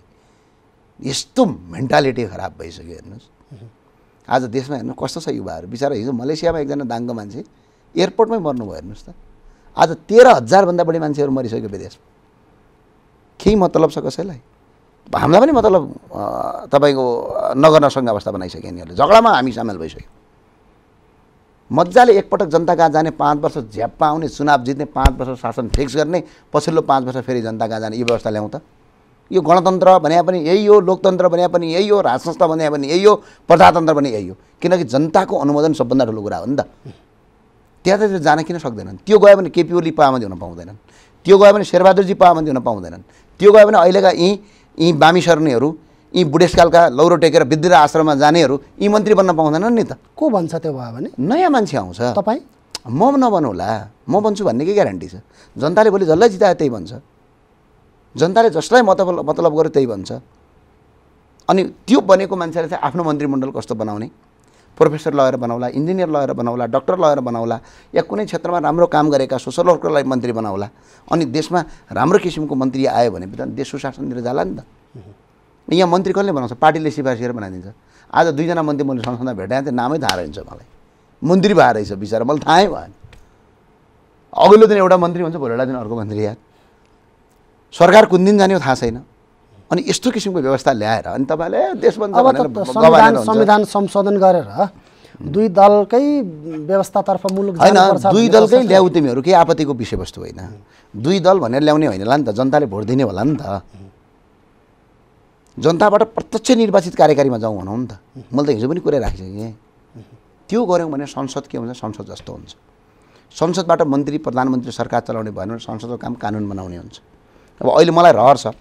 Speaker 2: यस्तो मेन्टालिटी खराब भइसक्यो हेर्नुहोस्। आज देशमा हेर्नु कस्तो छ युवाहरू। बिचरा हिजो मलेसियामा एकजना दाङको मान्छे एयरपोर्टमै मर्नुभयो हेर्नुहोस् त। आज तेह्र हजारभन्दा बढी मान्छेहरू मरिसक्यो विदेशमा। केही मतलब छ कसैलाई? हामीलाई पनि मतलब तपाईँको नगर्न सक्ने अवस्था बनाइसक्यो यिनीहरूले। झगडामा हामी सामेल भइसक्यौँ। मजाले एकपटक जनता कहाँ जाने, पाँच वर्ष झ्याप्पा आउने, चुनाव जित्ने, पाँच वर्ष शासन फिक्स गर्ने, पछिल्लो पाँच वर्ष फेरि जनता कहाँ जाने, यो व्यवस्था ल्याउँ त। यो गणतन्त्र भने पनि यही हो, लोकतन्त्र भने पनि यही हो, राजसंस्था भने पनि यही हो, प्रजातन्त्र पनि यही हो। किनकि जनताको अनुमोदन सबभन्दा ठुलो कुरा हो नि त। त्यहाँ त जान किन सक्दैनन्? त्यो गयो भने केपी ओली पामन्त्री हुन पाउँदैनन्, त्यो गयो भने शेरबहादुरजी पामन्त्री हुन पाउँदैनन्, त्यो गयो भने अहिलेका यी यी बामी सर्नेहरू, यी बुढेसकालका लौरो टेकेर वृद्ध आश्रममा जानेहरू यी मन्त्री बन्न पाउँदैनन् नि त।
Speaker 1: को भन्छ त्यो भयो भने? नयाँ
Speaker 2: मान्छे आउँछ।
Speaker 1: तपाईँ
Speaker 2: म नबनौला, म बन्छु भन्ने के ग्यारेन्टी छ? जनताले भोलि जसलाई जितायो त्यही भन्छ, जनताले जसलाई मतलब मतलब गर्यो त्यही भन्छ। अनि त्यो बनेको मान्छेले चाहिँ आफ्नो मन्त्रीमण्डल कस्तो बनाउने, प्रोफेसर लगेर बनाउला, इन्जिनियर लगेर बनाउला, डक्टर लगेर बनाउला, या कुनै क्षेत्रमा राम्रो काम गरेका सोसल वर्करलाई मन्त्री बनाउला। अनि देशमा राम्रो किसिमको मन्त्री आयो भने त देश सुशासनतिर जाला नि त। यहाँ मन्त्री कसले बनाउँछ? पार्टीले सिफारिस गरेर बनाइदिन्छ। आज दुईजना मन्त्री मैले संसदमा भेटाएँ त्यो नामै थाहा रहन्छ मलाई, मन्त्री भएर रहेछ बिचरा, मलाई थाहै भएन। अघिल्लो दिन एउटा मन्त्री हुन्छ, भोलिवटा दिन अर्को मन्त्री याद। सरकार कुन दिन जाने हो थाहा छैन। अनि यस्तो किसिमको व्यवस्था ल्याएर अनि तपाईँले देश बन्छ भनेर
Speaker 1: संविधान संविधान संशोधन गरेर दुई दलकै व्यवस्थातर्फ मुलुक
Speaker 2: जानुपर्छ। दुई दलकै ल्याउ तिमीहरू केही आपत्तिको विषयवस्तु होइन। दुई दल भनेर ल्याउने होइन होला नि त, जनताले भोट दिने होला नि त। जनताबाट प्रत्यक्ष निर्वाचित कार्यकारीमा जाउँ भनौँ नि त। मैले त हिजो पनि कुरा राखिसकेँ। त्यो गऱ्यौँ भने संसद के हुन्छ, संसद जस्तो हुन्छ। संसदबाट मन्त्री प्रधानमन्त्री सरकार चलाउने भएन भने संसदको काम कानुन बनाउने हुन्छ। अब अहिले मलाई रहर छ,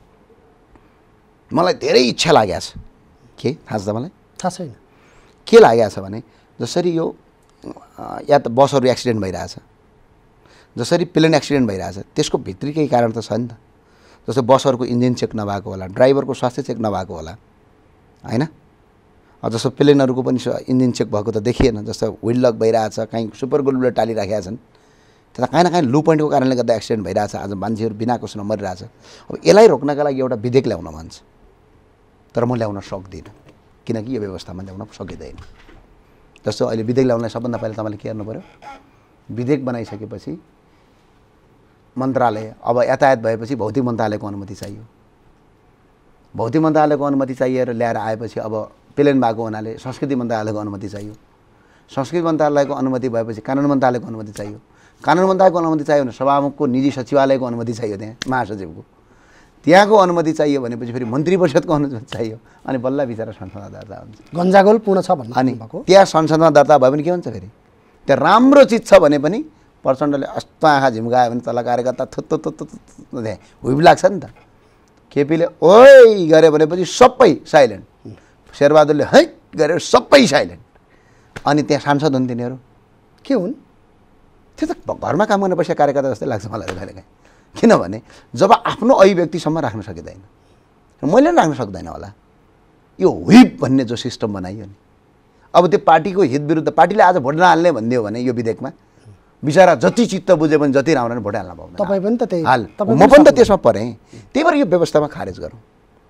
Speaker 2: मलाई धेरै इच्छा लागेको छ। के थाहा छ तपाईँलाई?
Speaker 1: थाहा छैन।
Speaker 2: के लागेको छ भने जसरी यो या त बसहरू एक्सिडेन्ट भइरहेछ, जसरी प्लेन एक्सिडेन्ट भइरहेछ, त्यसको भित्री केही कारण त छ नि त। जस्तो बसहरूको इन्जिन चेक नभएको होला, ड्राइभरको स्वास्थ्य चेक नभएको होला, होइन? जस्तो प्लेनहरूको पनि इन्जिन चेक भएको त देखिएन। जस्तो व्हिल लक भइरहेछ, कहीँ सुपर ग्लुले टालिराखेका छन्, त्यता काहीँ न काहीँ लु पोइन्टको कारणले गर्दा एक्सिडेन्ट भइरहेछ। आज मान्छेहरू बिना कुसमा मरिरहेछ। अब यसलाई रोक्नका लागि एउटा विधेयक ल्याउन मन छ, तर म ल्याउन सक्दिनँ किनकि यो व्यवस्थामा ल्याउन सकिँदैन। जस्तो अहिले विधेयक ल्याउनलाई सबभन्दा पहिला तपाईँले के गर्नु पऱ्यो? विधेयक बनाइसकेपछि मन्त्रालय, अब यातायात भएपछि भौतिक मन्त्रालयको अनुमति चाहियो। भौतिक मन्त्रालयको अनुमति चाहिएर ल्याएर आएपछि अब प्लेन भएको हुनाले संस्कृति मन्त्रालयको अनुमति चाहियो। संस्कृति मन्त्रालयको अनुमति भएपछि कानुन मन्त्रालयको अनुमति चाहियो। कानुन मन्त्रालयको अनुमति चाहियो भने सभामुखको निजी सचिवालयको अनुमति चाहियो, त्यहाँ महासचिवको त्यहाँको अनुमति चाहियो भनेपछि फेरि मन्त्री परिषदको अनुमति चाहियो। अनि बल्ल बिचरा संसदमा दर्ता हुन्छ।
Speaker 1: गन्जागोल पूर्ण छ भन्नु
Speaker 2: अनि त्यहाँ संसदमा दर्ता भयो भने के हुन्छ? फेरि त्यहाँ राम्रो चिज छ भने पनि प्रचण्डले अस्तो आँखा झिम्कायो भने तल कार्यकर्ता थुत्तो थुत्तो त्यहाँ हुइब लाग्छ नि त। केपीले ओइ गऱ्यो भनेपछि सबै साइलेन्ट, शेरबहादुरले है गरेर सबै साइलेन्ट। अनि त्यहाँ सांसद हुन् तिनीहरू
Speaker 1: के हुन्?
Speaker 2: त्यो त घरमा काम गर्न बसेका कार्यकर्ता जस्तै लाग्छ मलाई कहिलेकाहीँ। किनभने जब आफ्नो अभिव्यक्तिसम्म राख्न सकिँदैन, मैले पनि राख्न सक्दैन होला। यो व्हिप भन्ने जो सिस्टम बनाइयो नि, अब त्यो पार्टीको हित विरुद्ध पार्टीले आज भोट नहाल्ने भनिदियो भने यो विधेयकमा बिचरा जति चित्त बुझे पनि जति राम्रो भोट हाल्न पाउँदैन।
Speaker 1: तपाईँ पनि त त्यही
Speaker 2: हाल म पनि त त्यसमा परेँ। त्यही भएर यो व्यवस्थामा खारेज गरौँ।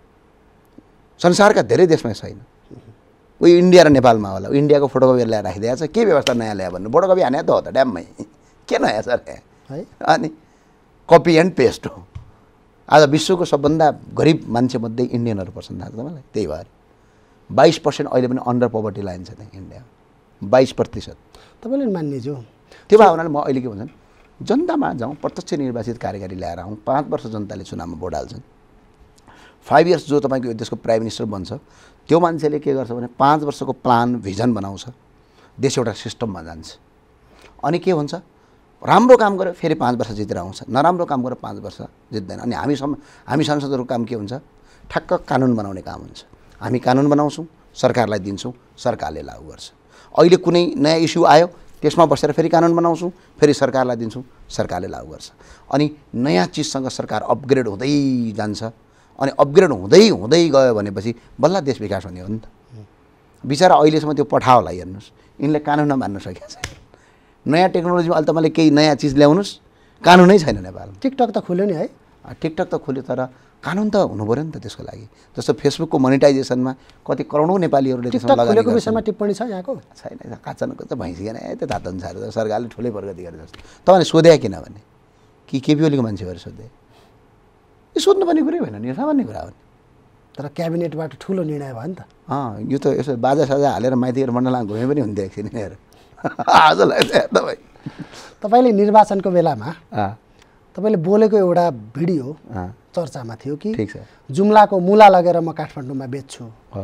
Speaker 2: संसारका धेरै देशमा छैन। उयो इन्डिया र नेपालमा होला, इन्डियाको फोटोकपी ल्याएर राखिदिएको छ। के व्यवस्था नयाँ ल्यायो भन्नु? फोटोकपी हाने त हो त ड्याममै, के नयाँ सर है? अनि कपी एन्ड पेस्ट हो। आज विश्वको सबभन्दा गरिब मान्छेमध्ये इन्डियनहरू पर्छन्, थाहा छ तपाईँलाई? त्यही भएर बाइस पर्सेन्ट अहिले पनि अन्डर पोभर्टी लाइन छ त्यहाँ इन्डिया, बाइस प्रतिशत।
Speaker 1: तपाईँले मान्नेछु
Speaker 2: त्यो भए हुनाले म अहिले के भन्छन्, जनतामा जाउँ, प्रत्यक्ष निर्वाचित कार्यकारी ल्याएर आउँ। पाँच वर्ष जनताले चुनावमा भोट हाल्छन्। फाइभ इयर्स जो तपाईँको यो देशको प्राइम मिनिस्टर बन्छ, त्यो मान्छेले के गर्छ भने पाँच वर्षको प्लान भिजन बनाउँछ, देश एउटा सिस्टममा जान्छ। अनि के हुन्छ, राम्रो काम गर्यो फेरि पाँच वर्ष जितेर आउँछ, नराम्रो काम गर्यो पाँच वर्ष जित्दैन। अनि हामी सम हामी सांसदहरूको काम के हुन्छ? ठ्याक्क कानुन बनाउने काम हुन्छ। हामी कानुन बनाउँछौँ, सरकारलाई दिन्छौँ, सरकारले लागू गर्छ। अहिले कुनै नयाँ इस्यु आयो, त्यसमा बसेर फेरि कानुन बनाउँछौँ, फेरि सरकारलाई दिन्छौँ, सरकारले लागू गर्छ। अनि नयाँ चिजसँग सरकार अपग्रेड हुँदै जान्छ। अनि अपग्रेड हुँदै हुँदै गयो भनेपछि बल्ल देश विकास हुने हो नि त। बिचरा अहिलेसम्म त्यो पठाओलाई हेर्नुहोस्, यिनले कानुन मान्न सकेका छैन। नयाँ टेक्नोलोजीमा अहिले तपाईँले केही नयाँ चिज ल्याउनुहोस्, कानुनै छैन नेपालमा।
Speaker 1: टिकटक त खुल्यो नि है?
Speaker 2: टिकटक त खुल्यो, तर कानुन त हुनु पऱ्यो नि त त्यसको लागि। जस्तो फेसबुकको मोनिटाइजेसनमा कति करोडौँ नेपालीहरूले
Speaker 1: टिकटक खुलेको विषयमा टिप्पणी छ यहाँको? छैन।
Speaker 2: काचनको त भैँसिकन ए त्यो धात अनुसार सरकारले ठुलै प्रगति गरे जस्तो। तपाईँले सोधे किनभने कि केपी ओलीको मान्छेहरू सोधे, यो सोध्नुपर्ने कुरै होइन नि, यो सामान्य कुरा हो नि।
Speaker 1: तर क्याबिनेटबाट ठुलो निर्णय भयो नि त।
Speaker 2: अँ, यो त यसो बाजा साजा हालेर माइतीहरू मण्डलमा घुमे पनि हुन्थ्यो एकछिन यिनीहरू। आजलाई तपाईँ
Speaker 1: तपाईँले निर्वाचनको बेलामा तपाईँले बोलेको एउटा भिडियो चर्चामा थियो कि
Speaker 2: ठिक छ,
Speaker 1: जुम्लाको मुला लगेर म काठमाडौँमा बेच्छु।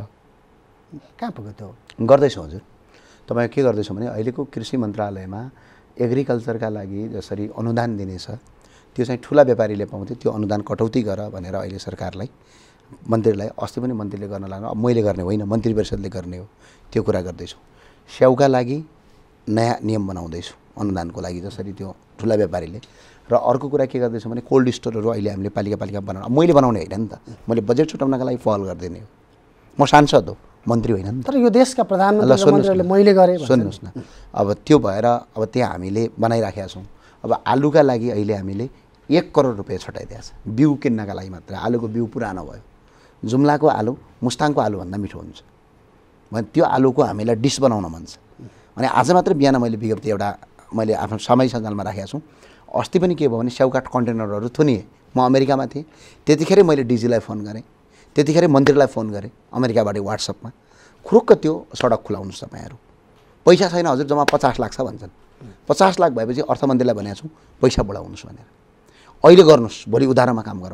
Speaker 1: कहाँ पुग्यो त्यो?
Speaker 2: गर्दैछु हजुर। तपाईँ के गर्दैछु भने अहिलेको कृषि मन्त्रालयमा एग्रिकल्चरका लागि जसरी अनुदान दिनेछ, त्यो चाहिँ ठुला व्यापारीले पाउँथ्यो, त्यो अनुदान कटौती गर भनेर अहिले सरकारलाई मन्त्रीलाई अस्ति पनि मन्त्रीले गर्न लाग्नु। अब मैले गर्ने होइन, मन्त्री परिषदले गर्ने हो। त्यो कुरा गर्दैछु। स्याउका लागि नयाँ नियम बनाउँदैछु अनुदानको लागि, जसरी त्यो ठुला व्यापारीले। र अर्को कुरा के गर्दैछु भने कोल्ड स्टोरहरू अहिले हामीले पालिका पालिका बनाउनु, मैले बनाउने होइन नि त, मैले बजेट छुटाउनका लागि पहल गरिदिने हो। म सांसद हो, मन्त्री होइन नि।
Speaker 1: तर यो देशका प्रधानमन्त्रीले मैले गरेँ
Speaker 2: सुन्नुहोस् न। अब त्यो भएर अब त्यहाँ हामीले बनाइराखेका छौँ। अब आलुका लागि अहिले हामीले एक करोड रुपियाँ छटाइदिएको छ बिउ किन्नका लागि मात्र। आलुको बिउ पुरानो भयो। जुम्लाको आलु मुस्ताङको आलुभन्दा मिठो हुन्छ भने त्यो आलुको हामीलाई डिस बनाउन मन छ। अनि आज मात्र बिहान मैले विज्ञप्ति एउटा मैले आफ्नो समय सञ्जालमा राखेको छु। अस्ति पनि के भयो भने स्याउकाठ कन्टेनरहरू थुनिए। म अमेरिकामा थिएँ, त्यतिखेरै मैले डिजीलाई फोन गरेँ, त्यतिखेरै मन्त्रीलाई फोन गरेँ अमेरिकाबाट व्हाट्सएपमा, खुरुक्क त्यो सडक खुलाउनुहोस् तपाईँहरू। पैसा छैन हजुर, जम्मा पचास लाख छ भन्छन्। पचास लाख भएपछि अर्थमन्त्रीलाई भनेको छु पैसा बढाउनुहोस् भनेर। अहिले गर्नुहोस्, भोलि उधारोमा काम गरौँला।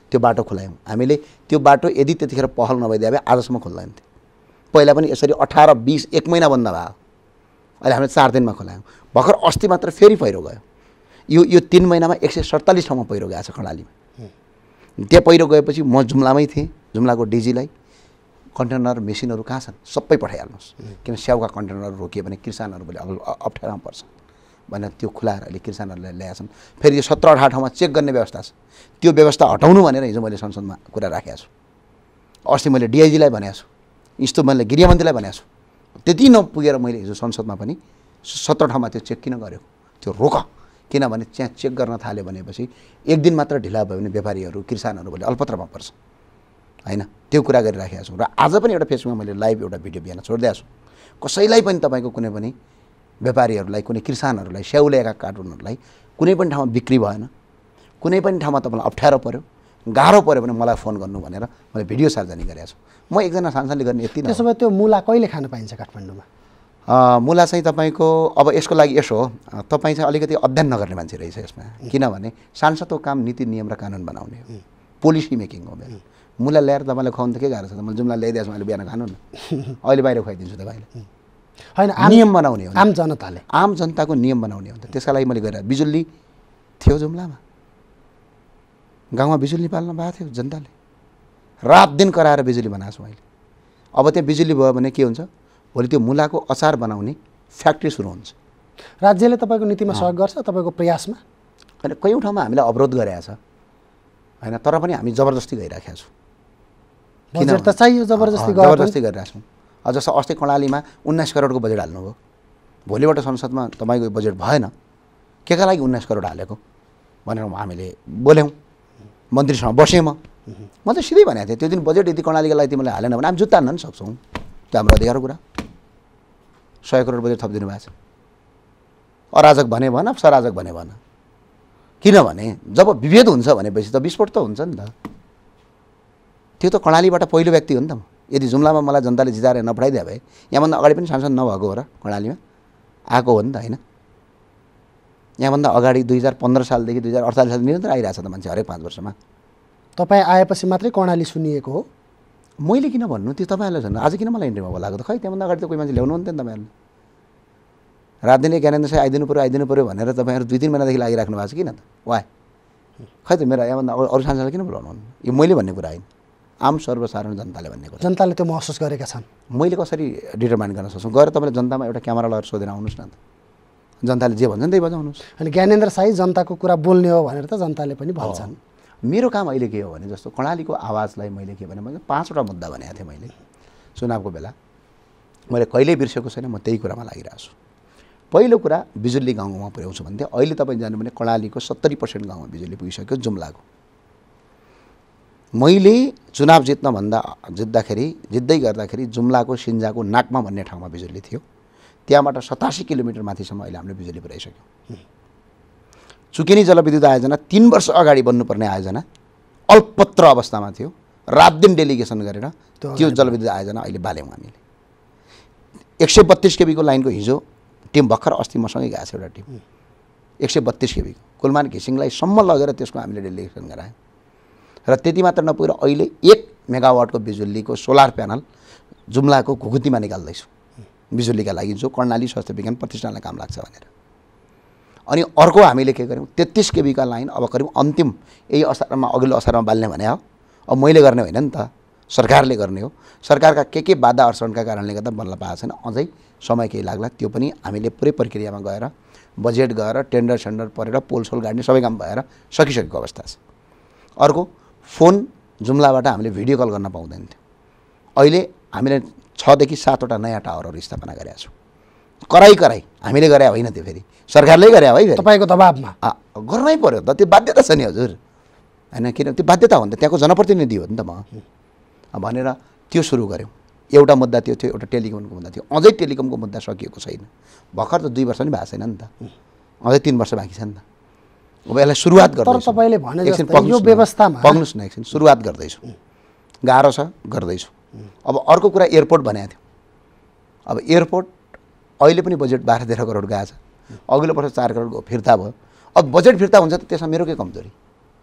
Speaker 2: त्यो बाटो खुलायौँ हामीले। त्यो बाटो यदि त्यतिखेर पहल नभइदिए भए आजसम्म खोल्दैन थियो। पहिला पनि यसरी अठार बिस एक महिना बन्द भयो, अहिले हामीले चार दिनमा खोलायौँ। भर्खर अस्ति मात्र फेरि पहिरो गयो। यो यो तिन महिनामा एक सय सडतालिस ठाउँमा पहिरो गएको छ कर्णालीमा। त्यहाँ पहिरो गएपछि म जुम्लामै थिएँ, जुम्लाको डिजीलाई कन्टेनर मेसिनहरू कहाँ छन् सबै पठाइहाल्नुहोस्, किन स्याउका कन्टेनरहरू रोकियो भने किसानहरूले अब अप्ठ्यारोमा पर्छ भनेर त्यो खुलाएर अहिले किसानहरूले ल्याएका छन्। फेरि यो सत्र अठार ठाउँमा चेक गर्ने व्यवस्था छ, त्यो व्यवस्था हटाउनु भनेर हिजो मैले संसदमा कुरा राखेको छु। अस्ति मैले डिआइजीलाई भनेको छु, यस्तो मैले गृहमन्त्रीलाई भनेको छु। त्यति नपुगेर मैले हिजो संसदमा पनि सत्र ठाउँमा त्यो चेक किन गरेको, त्यो रोक, किनभने त्यहाँ चेक गर्न थाल्यो भनेपछि एक दिन मात्र ढिला भयो भने व्यापारीहरू किसानहरू भोलि अल्पत्रमा पर्छ होइन। त्यो कुरा गरिराखेको छु र आज पनि एउटा फेसबुकमा मैले लाइभ एउटा भिडियो बिहान छोडिदिएको छु। कसैलाई पनि तपाईँको कुनै पनि व्यापारीहरूलाई, कुनै किसानहरूलाई, स्याउ ल्याएका कार्टुनहरूलाई कुनै पनि ठाउँमा बिक्री भएन, कुनै पनि ठाउँमा तपाईँलाई अप्ठ्यारो पऱ्यो, गाह्रो पऱ्यो भने मलाई फोन गर्नु भनेर मैले भिडियो सार्वजनिक गरेको छु। म एकजना सांसदले गर्ने यति नै।
Speaker 1: त्यसो भए त्यो मुला कहिले खान पाइन्छ काठमाडौँमा?
Speaker 2: मुला चाहिँ तपाईँको अब यसको लागि यसो हो, तपाईँ चाहिँ अलिकति अध्ययन नगर्ने मान्छे रहेछ यसमा। किनभने सांसदको काम नीति नियम र कानुन बनाउने हो, पोलिसी मेकिङ हो। मेरो मुला ल्याएर तपाईँलाई खुवाउनु त के गाह्रो छ त, मैले जुम्ला ल्याइदिएको छु, अहिले बिहान खानु न, अहिले बाहिर खुवाइदिन्छु तपाईँलाई।
Speaker 1: होइन,
Speaker 2: नियम बनाउने हो,
Speaker 1: आम जनताले
Speaker 2: आम जनताको नियम बनाउने हो नि त। त्यसका लागि मैले गरेर बिजुली थियो जुम्लामा, गाउँमा बिजुली पाल्न भएको थियो जनताले, रात दिन कराएर बिजुली बनाएको छु मैले। अब त्यहाँ बिजुली भयो भने के हुन्छ, भोलि त्यो मुलाको अचार बनाउने फ्याक्ट्री सुरु हुन्छ।
Speaker 1: राज्यले तपाईँको नीतिमा सहयोग गर्छ, तपाईँको प्रयासमा?
Speaker 2: होइन, कयौँ ठाउँमा हामीलाई अवरोध गरेको छ होइन, तर पनि हामी जबरजस्ती गइराखेका छौँ।
Speaker 1: बजेट त चाहियो, जबरजस्ती
Speaker 2: जबरजस्ती गरिरहेको छौँ। जस्तो अस्ति कर्णालीमा उन्नाइस करोडको बजेट हाल्नुभयो, भोलिबाट संसदमा तपाईँको बजेट भएन, के का लागि उन्नाइस करोड हालेको भनेर हामीले बोल्यौँ, मन्त्रीसँग बसेँ। म म त सिधै भनेको थिएँ, त्यो दिन बजेट यदि कर्णालीको लागि तिमीले हालेन भने हामी जुत्ता हान्न पनि सक्छौँ, त्यो हाम्रो अधिकारको कुरा। सय करोड बजेट थपिदिनु भएको छ। अराजक भने भन, सराजक भने भन, किनभने जब विभेद हुन्छ भनेपछि त विस्फोट त हुन्छ नि त। त्यो त कर्णालीबाट पहिलो व्यक्ति हो नि त म। यदि जुम्लामा मलाई जनताले जिताएर नपठाइदिए भए यहाँभन्दा अगाडि पनि सांसद नभएको हो र कर्णालीमा आएको हो नि त होइन। यहाँभन्दा अगाडि दुई हजार पन्ध्र सालदेखि दुई हजार अडचालिस साल निरन्तर आइरहेको छ त मान्छे, हरेक पाँच वर्षमा।
Speaker 1: तपाईँ आएपछि मात्रै कर्णाली सुनिएको हो?
Speaker 2: मैले किन भन्नु, त्यो तपाईँहरूलाई भन्नु। आज किन मलाई इन्ट्रीमा बोलाएको त, खै त्यहाँभन्दा अगाडि त कोही मान्छे ल्याउनु हुन्थ्यो नि तपाईँहरूले। रात दिन ज्ञानेन्द्र साई आइदिनु पऱ्यो आइदिनु पऱ्यो भनेर तपाईँहरू दुई तिन महिनादेखि लागिराख्नु भएको छ किन त? वाइ खै त मेरो यहाँभन्दा अरू सांसदलाई किन बोलाउनु? यो मैले भन्ने कुरा होइन, आम सर्वसाधारण जनताले भन्ने कुरा।
Speaker 1: जनताले त्यो महसुस गरेका छन्।
Speaker 2: मैले कसरी डिटरमाइन गर्न सक्छु? गएर तपाईँले जनतामा एउटा क्यामेरा लगाएर सोधेर आउनुहोस् न त, जनताले जे भन्छन् त्यही बजाउनुहोस्।
Speaker 1: अनि ज्ञानेन्द्र साई जनताको कुरा बोल्ने हो भनेर त जनताले पनि भन्छन्।
Speaker 2: मेरो काम अहिले के हो भने, जस्तो कर्णालीको आवाजलाई मैले के भने, मैले पाँचवटा मुद्दा भनेको थिएँ मैले चुनावको बेला, मैले कहिल्यै बिर्सेको छैन, म त्यही कुरामा लागिरहेको छु। पहिलो कुरा बिजुली गाउँ गाउँमा पुर्याउँछु भन्थे। अहिले तपाईँ जानु भने कर्णालीको सत्तरी पर्सेन्ट गाउँमा बिजुली पुगिसक्यो, जुम्लाको। मैले चुनाव जित्नभन्दा जित्दाखेरि जित्दै गर्दाखेरि जुम्लाको सिन्जाको नाकमा भन्ने ठाउँमा बिजुली थियो, त्यहाँबाट सतासी किलोमिटर माथिसम्म अहिले हामीले बिजुली पुर्याइसक्यौँ। चुकेनी जलविद्युत आयोजना तीन वर्ष अगाडि बन्नुपर्ने आयोजना अल्पत्र अवस्थामा थियो, रात दिन डेलिगेसन गरेर त्यो जलविद्युत आयोजना अहिले बाल्यौँ हामीले। एक सय बत्तिस केबीको लाइनको हिजो टिम भर्खर अस्ति मसँगै गएको छ एउटा टिम, एक सय बत्तिस केबीको कुलमान घिसिङलाई सम्म लगेर त्यसको हामीले डेलिगेसन गरायौँ। र त्यति मात्र नपुगेर अहिले एक मेगावाटको बिजुलीको सोलर प्यानल जुम्लाको घुकुतीमा निकाल्दैछु बिजुलीका लागि, जो कर्णाली स्वास्थ्य विज्ञान प्रतिष्ठानलाई काम लाग्छ भनेर। अनि अर्को हामीले के गर्यौँ, तेत्तिस केबीका लाइन अब करिब अन्तिम यही असारमा अघिल्लो असारमा बाल्ने भने हो। अब मैले गर्ने होइन नि त, सरकारले गर्ने हो। सरकारका के के बाधा अडचनका कारणले गर्दा बन्न पाएको छैन, अझै समय केही लाग्ला। त्यो पनि हामीले पुरै प्रक्रियामा गएर बजेट गएर टेन्डर सेन्डर परेर पोलसोल गाड्ने सबै काम भएर सकिसकेको अवस्था छ। अर्को, फोन जुम्लाबाट हामीले भिडियो कल गर्न पाउँदैन थियो, अहिले हामीले छदेखि सातवटा नयाँ टावरहरू स्थापना गरेका छौँ। कराई कराई हामीले गरे होइन, त्यो फेरि सरकारले गरे है, फेरि
Speaker 1: तपाईँको दबाबमा
Speaker 2: गर्नै पर्यो त, त्यो बाध्यता छ नि हजुर होइन। किन त्यो बाध्यता हो नि त, त्यहाँको जनप्रतिनिधि हो नि त म भनेर त्यो सुरु गऱ्यौँ। एउटा मुद्दा त्यो थियो, एउटा टेलिकमको मुद्दा थियो। अझै टेलिकमको मुद्दा सकिएको छैन, भर्खर त दुई वर्ष पनि भएको छैन नि त, अझै तिन वर्ष बाँकी छ नि त। अब यसलाई सुरुवात गर्दैछु।
Speaker 1: तर तपाईँले भने जस्तै यो व्यवस्थामा
Speaker 2: पग्नुस् न एकछिन, सुरुवात गर्दैछु, गाह्रो छ गर्दैछु। अब अर्को कुरा एयरपोर्ट भनेको थियो। अब एयरपोर्ट अहिले पनि बजेट बाह्र तेह्र करोड गएको छ, अघिल्लो वर्ष चार करोडको फिर्ता भयो। अब बजेट फिर्ता हुन्छ त त्यसमा मेरो के कमजोरी?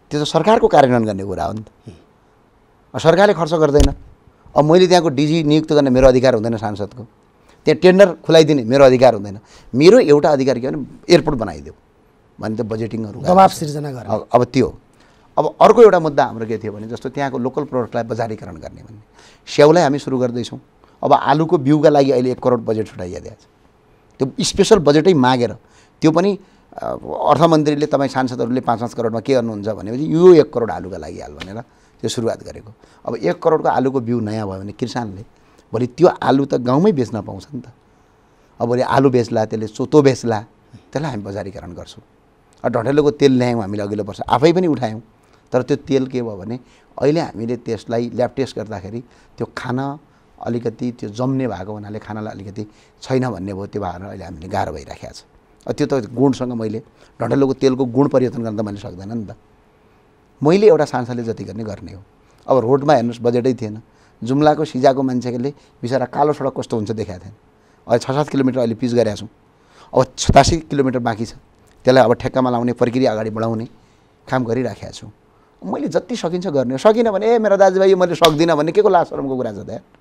Speaker 2: त्यो त सरकारको कार्यान्वयन गर्ने कुरा हो नि त। सरकारले खर्च गर्दैन। अब मैले त्यहाँको डिजी नियुक्त गर्ने मेरो अधिकार हुँदैन, सांसदको त्यहाँ टेन्डर खुलाइदिने मेरो अधिकार हुँदैन। मेरो एउटा अधिकार के भने एयरपोर्ट बनाइदेऊ भने त बजेटिङहरू
Speaker 1: दबाब सिर्जना गर्ने।
Speaker 2: अब त्यो अब अर्को एउटा मुद्दा हाम्रो के थियो भने जस्तो त्यहाँको लोकल प्रोडक्टलाई बजारीकरण गर्ने भन्ने स्याउलाई हामी सुरु गर्दैछौँ। अब आलुको बिउका लागि अहिले एक करोड बजेट छुट्याइदिएको छ। त्यो स्पेसल बजेटै मागेर त्यो पनि अर्थमन्त्रीले तपाईँ सांसदहरूले पाँच पाँच करोडमा के गर्नुहुन्छ भनेपछि यो एक करोड आलुका लागि हाल भनेर त्यो सुरुवात गरेको। अब एक करोडको आलुको बिउ नयाँ भयो भने किसानले भोलि त्यो आलु त गाउँमै बेच्न पाउँछ नि त। अब भोलि आलु बेच्ला, त्यसले चोतो बेच्ला, त्यसलाई हामी बजारीकरण गर्छौँ। अब ढटेलोको तेल ल्यायौँ हामीले अघिल्लो वर्ष, आफै पनि उठायौँ। तर त्यो तेल के भयो भने अहिले हामीले त्यसलाई ल्याब टेस्ट गर्दाखेरि त्यो खाना अलिकति त्यो जम्ने भएको हुनाले खानालाई अलिकति छैन भन्ने भयो। त्यो भएर अहिले हामीले गाह्रो भइराखेको छ। त्यो त गुणसँग मैले ढटेलोको तेलको गुण परिवर्तन गर्न त मैले सक्दैन नि त। मैले एउटा सांसदले जति गर्ने गर्ने हो। अब रोडमा हेर्नुहोस् बजेटै थिएन। जुम्लाको सिजाको मान्छेले बिचरा कालो सडक कस्तो हुन्छ देखाएको थिएन। अहिले छ सात किलोमिटर अहिले पिच गरेका छौँ। अब सतासी किलोमिटर बाँकी छ। त्यसलाई अब ठेक्कामा लाउने प्रक्रिया अगाडि बढाउने काम गरिराखेको छु। मैले जति सकिन्छ गर्ने हो। सकिनँ भने ए मेरो दाजुभाइ मैले सक्दिनँ भन्ने के को लाज शरमको कुरा छ त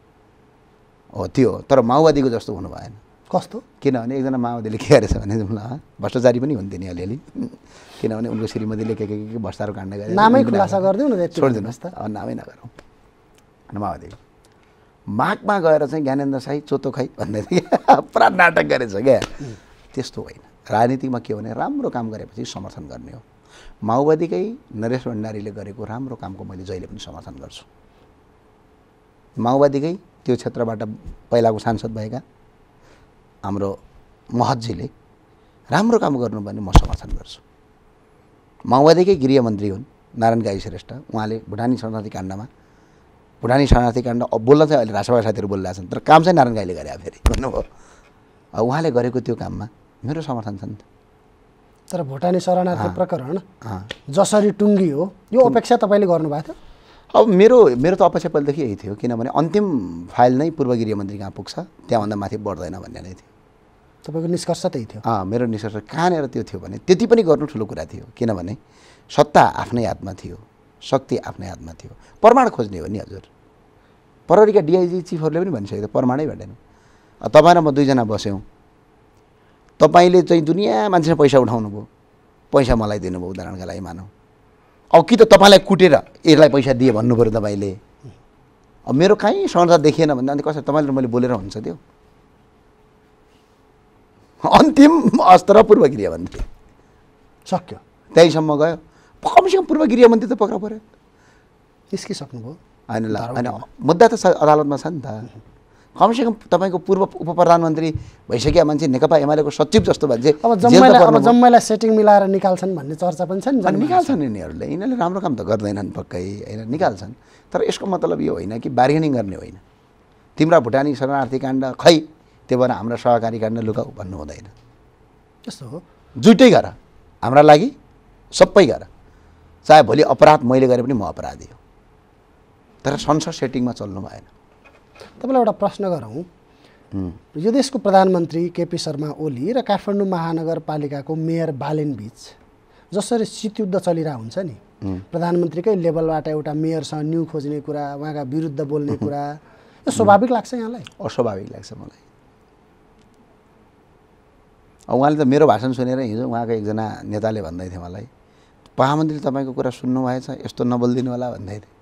Speaker 2: हो त्यो। तर माओवादीको जस्तो हुनु भएन।
Speaker 1: कस्तो?
Speaker 2: किनभने एकजना माओवादीले के गरेछ भने जुम्लामा भ्रष्टाचारी पनि हुन्थ्यो नि अलिअलि। किनभने उनको श्रीमतीले के के के भ्रष्टाचार काण्ड गरे।
Speaker 1: नामै खुलासा गरिदिउँ न,
Speaker 2: छोडिदिनुहोस् त। अब नामै नगरौँ। माओवादी मागमा गएर चाहिँ ज्ञानेन्द्र साई चोतो खाइ भन्दै पुरा नाटक गरेछ क्या। त्यस्तो होइन। राजनीतिमा के भने राम्रो काम गरेपछि समर्थन गर्ने हो। माओवादीकै नरेश भण्डारीले गरेको राम्रो कामको मैले जहिले पनि समर्थन गर्छु। माओवादीकै त्यो क्षेत्रबाट पहिलाको सांसद भएका हाम्रो महतजीले राम्रो काम गर्नु भने म समर्थन गर्छु। माओवादीकै गृहमन्त्री हुन् नारायण गाई श्रेष्ठ। उहाँले भुटानी शरणार्थी काण्डमा भुटानी शरणार्थी काण्ड बोल्न चाहिँ अहिले राष्ट्रवादी साथीहरू बोलिरहेछन्, तर काम चाहिँ नारायण गाईले गरे फेरि भन्नुभयो। उहाँले गरेको त्यो काममा मेरो समर्थन छ नि त।
Speaker 1: तर भुटानी शरणार्थी प्रकरण जसरी टुङ्गियो यो अपेक्षा तपाईँले गर्नुभएको थियो?
Speaker 2: अब मेरो मेरो त अपेक्षा पहिलेदेखि यही थियो। किनभने अन्तिम फाइल नै पूर्व गृहमन्त्री कहाँ पुग्छ, त्यहाँभन्दा माथि बढ्दैन भन्ने नै थियो।
Speaker 1: तपाईँको निष्कर्ष त्यही थियो?
Speaker 2: अँ मेरो निष्कर्ष कहाँनिर त्यो थियो भने त्यति पनि गर्नु ठुलो कुरा थियो। किनभने सत्ता आफ्नै हातमा थियो, शक्ति आफ्नै हातमा थियो। प्रमाण खोज्ने हो नि हजुर। प्रहरीका डिआइजी चिफहरूले पनि भनिसकेको थियो प्रमाणै भेटेन। तपाईँ र म दुईजना बस्यौँ, तपाईँले चाहिँ दुनियाँ मान्छेले पैसा उठाउनु भयो, पैसा मलाई दिनुभयो उदाहरणका लागि मानौँ। अब कि त तपाईँलाई कुटेर यसलाई पैसा दिए भन्नु पऱ्यो तपाईँले। अब मेरो कहीँ संसार देखिएन भने अन्त कसरी तपाईँले मैले बोलेर हुन्छ त्यो? अन्तिम अस्त्र पूर्व गृहमन्त्री
Speaker 1: सक्यो,
Speaker 2: त्यहीसम्म गयो। कमसेकम पूर्व गृहमन्त्री त पक्राउ पऱ्यो।
Speaker 1: निस्किसक्नुभयो
Speaker 2: होइन ल होइन मुद्दा त अदालतमा छ नि त। कमसेकम तपाईँको पूर्व उप प्रधानमन्त्री भइसकेका मान्छे नेकपा एमालेको सचिव जस्तो मान्छे
Speaker 1: अब जम्मैलाई अब जम्मैलाई सेटिङ मिलाएर निकाल्छन् भन्ने चर्चा पनि छ नि।
Speaker 2: निकाल्छन् यिनीहरूले। यिनीहरूले राम्रो काम त गर्दैनन् पक्कै होइन, निकाल्छन्। तर यसको मतलब यो होइन कि बार्गेनिङ गर्ने होइन। तिम्रा भुटानी शरणार्थी काण्ड खै त्यो भएर हाम्रा सहकारी काण्ड लुकाऊ भन्नु हुँदैन।
Speaker 1: त्यस्तो हो।
Speaker 2: जुइटै गर हाम्रा लागि सबै गर। चाहे भोलि अपराध मैले गरे पनि म अपराधी हो, तर संसद सेटिङमा चल्नु भएन।
Speaker 1: तपाईँलाई एउटा प्रश्न गरौँ। यो देशको प्रधानमन्त्री केपी शर्मा ओली र काठमाडौँ महानगरपालिकाको मेयर बालेन बीच जसरी शीतयुद्ध चलिरहेको हुन्छ नि, प्रधानमन्त्रीकै लेभलबाट एउटा मेयरसँग न्यु खोज्ने कुरा, उहाँका विरुद्ध बोल्ने कुरा, यो स्वाभाविक लाग्छ यहाँलाई?
Speaker 2: अस्वाभाविक लाग्छ मलाई। उहाँले त मेरो भाषण सुनेर हिजो उहाँको एकजना नेताले भन्दै थियो मलाई, प्रधानमन्त्रीले तपाईँको कुरा सुन्नु भएछ, यस्तो नबोलिदिनु होला भन्दै थियो।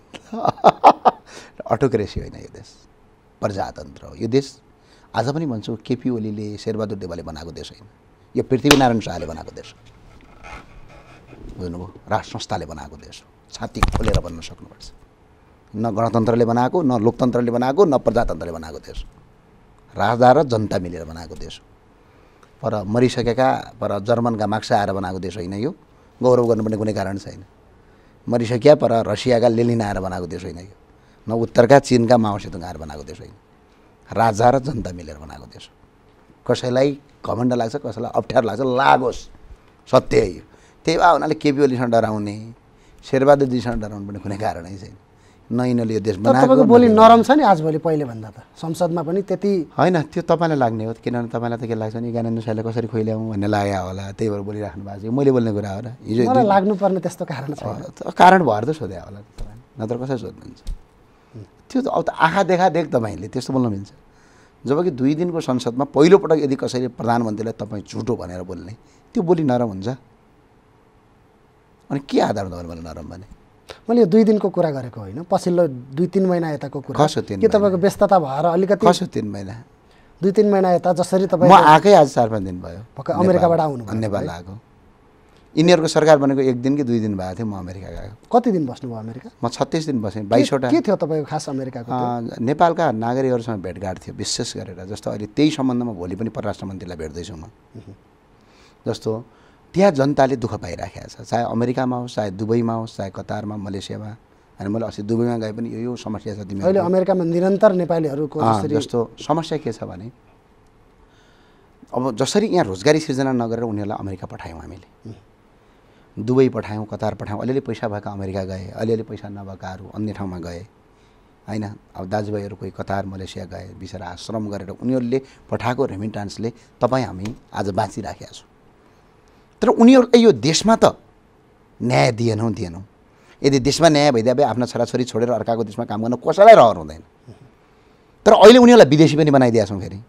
Speaker 2: अटोक्रेसी होइन यो देश, प्रजातन्त्र हो यो देश। आज पनि भन्छु केपी ओलीले शेरबहादुर देवालले बनाएको देश होइन, यो पृथ्वीनारायण शाहले बनाएको देश हो। बुझ्नुभयो? राष्ट्र संस्थाले बनाएको देश हो। छाती खोलेर बन्न सक्नुपर्छ। न गणतन्त्रले बनाएको, न लोकतन्त्रले बनाएको, न प्रजातन्त्रले बनाएको देश हो। राजा र जनता मिलेर बनाएको देश हो। पर मरिसकेका पर जर्मनका मार्क्स आएर बनाएको देश होइन यो। गौरव गर्नुपर्ने कुनै कारण छैन। मरिसकिया पर रसियाका लेनिन आएर बनाएको देश होइन यो। न उत्तरका चीनका माओ सेतुङ आएर बनाएको देश होइन। राजा र जनता मिलेर बनाएको देश हो। कसैलाई घमण्ड लाग्छ, कसैलाई अप्ठ्यारो लाग्छ, लागोस्, सत्य हो। त्यही भए हुनाले केपी ओलीसँग डराउने, शेरबहादुरजीसँग डराउनु पर्ने कुनै कारणै छैन। न यिनीहरूले यो देश
Speaker 1: तर
Speaker 2: बनाएको
Speaker 1: तपाईँको बोली नरम छ नि आजभोलि पहिले भन्दा त संसदमा पनि त्यति
Speaker 2: होइन त्यो तपाईँलाई लाग्ने हो किनभने तपाईँलाई त के लाग्छ नि ज्ञानेन्द्र साईलाई कसरी खुइल्याउँ भन्ने लाग्यो होला त्यही भएर बोलिराख्नु भएको छ मैले बोल्ने कुरा हो र हिजो
Speaker 1: मलाई लाग्नुपर्ने त्यस्तो कारण छैन
Speaker 2: कारण भएर त सोधे होला तपाईँ नत्र कसरी सोध्नुहुन्छ त्यो त अब त आँखा देखा देख तपाईँले त्यस्तो बोल्न मिल्छ जबकि दुई दिनको संसदमा पहिलोपटक यदि कसैले प्रधानमन्त्रीलाई तपाईँ झुटो भनेर बोल्ने त्यो बोली नरम हुन्छ अनि के आधारमा तपाईँले मलाई नरम भने
Speaker 1: मैले यो दुई दिनको कुरा गरेको होइन पछिल्लो दुई तिन महिना यताको कुरा
Speaker 2: कसो तिन
Speaker 1: के तपाईँको व्यस्तता भएर अलिकति
Speaker 2: कसो तिन महिना
Speaker 1: दुई तिन महिना यता जसरी तपाईँ
Speaker 2: म आएकै आज चार पाँच दिन भयो
Speaker 1: भर्खर अमेरिकाबाट आउनु
Speaker 2: नेपाल आएको यिनीहरूको सरकार बनेको एक दिन कि दुई दिन भएको थियो म अमेरिका गएको
Speaker 1: कति दिन बस्नुभयो अमेरिका
Speaker 2: म छत्तिस दिन बसेँ बाइसवटा
Speaker 1: के थियो तपाईँको खास अमेरिकाको
Speaker 2: नेपालका नागरिकहरूसँग भेटघाट थियो विशेष गरेर जस्तो अहिले त्यही सम्बन्धमा भोलि पनि परराष्ट्र मन्त्रीलाई भेट्दैछु म जस्तो त्यहाँ जनताले दुःख पाइराखेको छ चाहे अमेरिकामा होस् चाहे दुबईमा होस् चाहे कतारमा मलेसियामा अनि मैले अस्ति दुबईमा गए पनि यो यो समस्या छ तिमीहरू
Speaker 1: अहिले अमेरिकामा निरन्तर नेपालीहरूको
Speaker 2: जस्तो समस्या के छ भने अब जसरी यहाँ रोजगारी सिर्जना नगरेर उनीहरूलाई अमेरिका पठायौँ हामीले दुबई पठायौँ कतार पठायौँ अलिअलि पैसा भएका अमेरिका गए अलिअलि पैसा नभएकाहरू अन्य ठाउँमा गए होइन अब दाजुभाइहरू कोही कतार मलेसिया गए बिचरा श्रम गरेर उनीहरूले पठाएको रेमिटान्सले तपाईँ हामी आज बाँचिराखेका छौँ तर उनीहरूले यो देशमा त न्याय दिएनौँ दिएनौँ यदि देशमा न्याय भइदिए भए आफ्ना छोराछोरी छोडेर अर्काको देशमा काम गर्न कसैलाई रहर हुँदैन तर अहिले उनीहरूलाई विदेशी पनि बनाइदिएका छौँ फेरि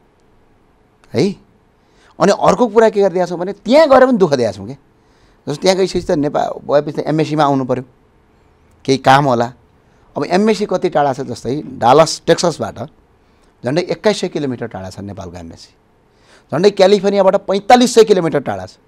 Speaker 2: है अनि अर्को कुरा के गरिदिएका छौँ भने त्यहाँ गएर पनि दुःख दिएका छौँ क्या जस्तो त्यहाँ गइसकेपछि त नेपाल गएपछि त एमएसीमा आउनु पऱ्यो केही काम होला अब एमएसी कति टाढा छ जस्तै डालस टेक्ससबाट झन्डै एक्काइस सय किलोमिटर टाढा छ नेपालको एमएसी झन्डै क्यालिफोर्नियाबाट पैँतालिस सय किलोमिटर टाढा छ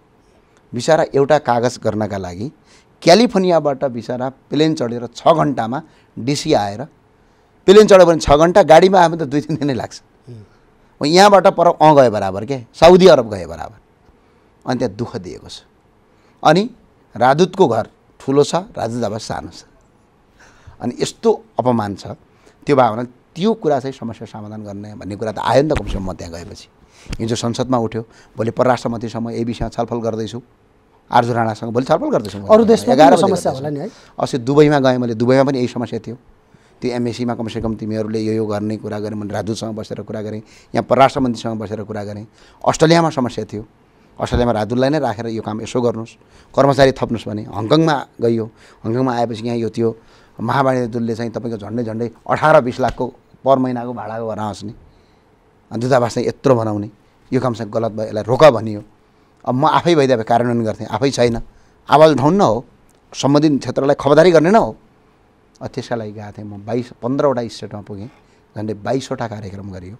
Speaker 2: बिचरा एउटा कागज गर्नका लागि क्यालिफोर्नियाबाट बिचरा प्लेन चढेर छ घन्टामा डिसी आएर प्लेन चढ्यो भने छ घन्टा गाडीमा आयो भने त दुई तिन दिनै लाग्छ यहाँबाट पर अँ गए बराबर के साउदी अरब गए बराबर अनि त्यहाँ दुःख दिएको छ अनि राजदूतको घर ठुलो छ राजदूतावास सानो छ अनि यस्तो अपमान छ त्यो भयो भने त्यो कुरा चाहिँ समस्या समाधान गर्ने भन्ने कुरा त आयो नि त कमसेकम म त्यहाँ गएपछि हिजो संसदमा उठ्यो भोलि परराष्ट्र मन्त्रीसँग यही विषयमा छलफल गर्दैछु आर्जु राणासँग भोलि छलफल गर्दैछु
Speaker 1: अरू देशमा एघार समस्या होला नि है
Speaker 2: अस्ति दुबईमा गएँ मैले दुबईमा पनि यही समस्या थियो त्यो एमएसीमा कमसेकम तिमीहरूले यो यो गर्ने कुरा गरेँ मैले राजदूतसँग बसेर कुरा गरेँ यहाँ परराष्ट्र मन्त्रीसँग बसेर कुरा गरेँ अस्ट्रेलियामा समस्या थियो अस्ट्रेलियामा राजदूतलाई नै राखेर यो काम यसो गर्नुहोस् कर्मचारी थप्नुहोस् भने हङकङमा गइयो हङकङमा आएपछि यहाँ यो त्यो महावाणिज्यले चाहिँ तपाईँको झन्डै झन्डै अठार बिस लाखको पर महिनाको भाडाको घर आउँछ नि दूतावास चाहिँ यत्रो बनाउने यो काम चाहिँ गलत भयो यसलाई रोक भनियो अब म आफै भइदिए भए कार्यान्वयन गर्थेँ आफै छैन आवाज उठाउनु न हो सम्बन्धित क्षेत्रलाई खबरदारी गर्ने न हो त्यसका लागि गएको थिएँ म बाइस पन्ध्रवटा स्टेटमा पुगेँ झन्डै बाइसवटा कार्यक्रम गरियो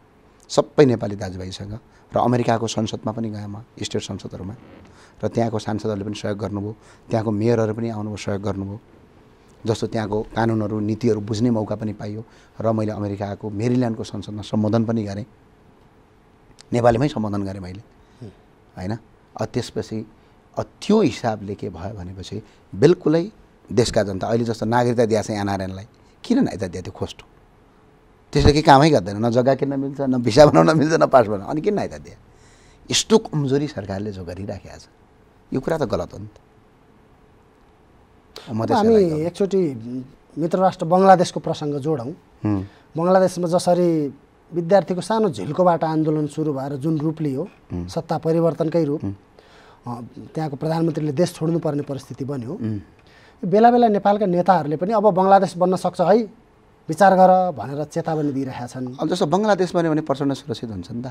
Speaker 2: सबै नेपाली दाजुभाइसँग र अमेरिकाको संसदमा पनि गएँ म स्टेट संसदहरूमा र त्यहाँको सांसदहरूले पनि सहयोग गर्नुभयो त्यहाँको मेयरहरू पनि आउनुभयो सहयोग गर्नुभयो जस्तो त्यहाँको कानुनहरू नीतिहरू बुझ्ने मौका पनि पाइयो र मैले अमेरिकाको मेरील्यान्डको संसदमा सम्बोधन पनि गरेँ नेपालीमै सम्बोधन गरेँ मैले होइन त्यसपछि त्यो हिसाबले के भयो भनेपछि बिल्कुलै देशका जनता अहिले जस्तो नागरिकता दिएको छ एनआरएनलाई किन नागरिकता दिएको थियो खोस्टो त्यसले केही कामै गर्दैन न जग्गा किन्न मिल्छ न भिसा बनाउन मिल्छ न पास बनाउन अनि किन नागरिकता दिए यस्तो कमजोरी सरकारले जो गरिराखेको छ यो कुरा त गलत हो नि त
Speaker 1: हामी एकचोटि मित्र राष्ट्र बङ्गलादेशको प्रसङ्ग जोडौँ बङ्गलादेशमा जसरी विद्यार्थीको सानो झिल्कोबाट आन्दोलन सुरु भएर जुन रूप लियो सत्ता परिवर्तनकै रूप त्यहाँको प्रधानमन्त्रीले देश छोड्नुपर्ने परिस्थिति बन्यो बेला बेला नेपालका नेताहरूले पनि अब बङ्गलादेश बन्न सक्छ है विचार गर भनेर चेतावनी दिइरहेका छन्
Speaker 2: अब जस्तो बङ्गलादेश बन्यो भने प्रचण्ड सुरक्षित हुन्छ नि त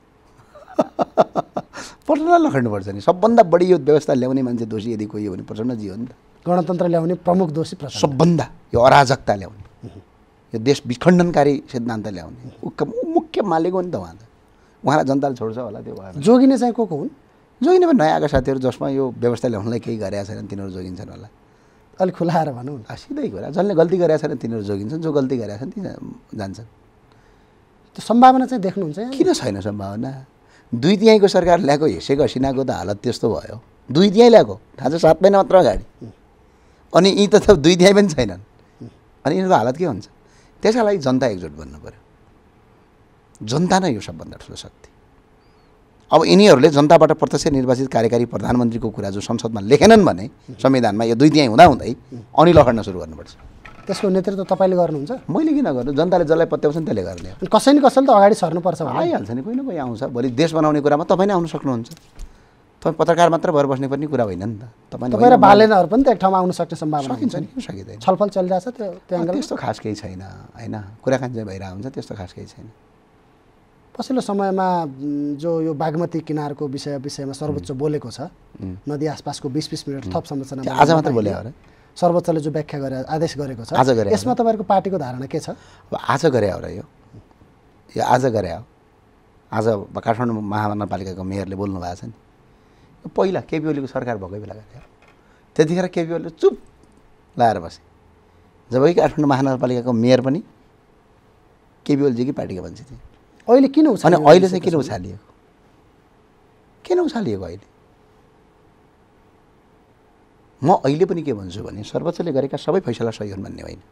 Speaker 2: प्रचण्डलाई लखड्नुपर्छ नि सबभन्दा बढी यो व्यवस्था ल्याउने मान्छे दोषी यदि कोही हो भने प्रचण्डजी हो नि त
Speaker 1: गणतन्त्र ल्याउने प्रमुख दोषी प्रचण्ड
Speaker 2: सबभन्दा यो अराजकता ल्याउने यो देश विखण्डनकारी सिद्धान्त ल्याउने मुख्य मालिक हो नि त उहाँ त उहाँलाई जनताले छोड्छ होला त्यो भएर
Speaker 1: जोगिने चाहिँ को को हुन्
Speaker 2: जोगिने पनि नयाँ आएका साथीहरू जसमा यो व्यवस्था ल्याउनलाई केही गरेका छैनन् तिनीहरू जोगिन्छन् होला
Speaker 1: अलिक खुलाएर भनौँ
Speaker 2: सिधै कुरा जसले गल्ती गरेका छैन तिनीहरू जोगिन्छन् जो गल्ती गरेका छन् ती जान्छन्
Speaker 1: त्यो सम्भावना चाहिँ देख्नुहुन्छ
Speaker 2: किन छैन सम्भावना दुई तिहाईको सरकार ल्याएको हेसेको हसिनाको त हालत त्यस्तो भयो दुई तिहाई ल्याएको थाहा छ सात महिना मात्र अगाडि अनि यी त दुई तिहाई पनि छैनन् अनि यिनीहरूको हालत के हुन्छ त्यसका लागि जनता एकजुट बन्नु पऱ्यो जनता नै यो सबभन्दा ठुलो शक्ति अब यिनीहरूले जनताबाट प्रत्यक्ष निर्वाचित कार्यकारी प्रधानमन्त्रीको कुरा जो संसदमा लेखेनन् भने संविधानमा यो दुई तिहाई हुँदा हुँदै अनि लखड्न सुरु गर्नुपर्छ
Speaker 1: त्यसको नेतृत्व तपाईँले गर्नुहुन्छ?
Speaker 2: मैले किन गर्नु? जनताले जसलाई पत्याउँछ नि त्यसले गर्ने।
Speaker 1: अनि कसै न कसैले त अगाडि सर्नुपर्छ होला।
Speaker 2: आइहाल्छ नि, कोही न कोही आउँछ। भोलि देश बनाउने कुरामा तपाईँ नै आउन सक्नुहुन्छ। तपाईँ पत्रकार मात्र भएर बस्ने पनि कुरा होइन नि त। तपाईँ
Speaker 1: तपाईँ र बालेनहरू पनि त एक ठाउँमा आउन सक्ने सम्भावना
Speaker 2: सकिन्छ नि, किन सकिँदैन?
Speaker 1: छलफल चलिरहेछ त्यो त्यो एङ्गल?
Speaker 2: त्यस्तो खास केही छैन होइन, कुराकानी चाहिँ भइरहेको हुन्छ, त्यस्तो खास केही छैन।
Speaker 1: पछिल्लो समयमा जो यो बागमती किनारको विषय विषयमा सर्वोच्च बोलेको छ, नदी आसपासको बिस बिस मिनट थप संरचना
Speaker 2: आज मात्र बोले हो र
Speaker 1: सर्वोच्चले जो व्याख्या गरे आदेश गरेको छ,
Speaker 2: आज गरे
Speaker 1: यसमा तपाईँहरूको पार्टीको धारणा के छ?
Speaker 2: अब आज गरे हो र यो यो आज गरे हो। आज काठमाडौँ महानगरपालिकाको मेयरले बोल्नु भएको छ नि, पहिला केपी ओलीको सरकार भएकै बेला गरे हो। त्यतिखेर केपी ओलीले चुप लगाएर बसे, जब कि काठमाडौँ महानगरपालिकाको मेयर पनि केपी ओलीजीकै पार्टीको मान्छे थिए।
Speaker 1: अहिले किन
Speaker 2: अनि अहिले चाहिँ किन उछालिएको? किन उछालिएको अहिले? म अहिले पनि के भन्छु भने सर्वोच्चले गरेका सबै फैसला सही हुन् भन्ने होइन।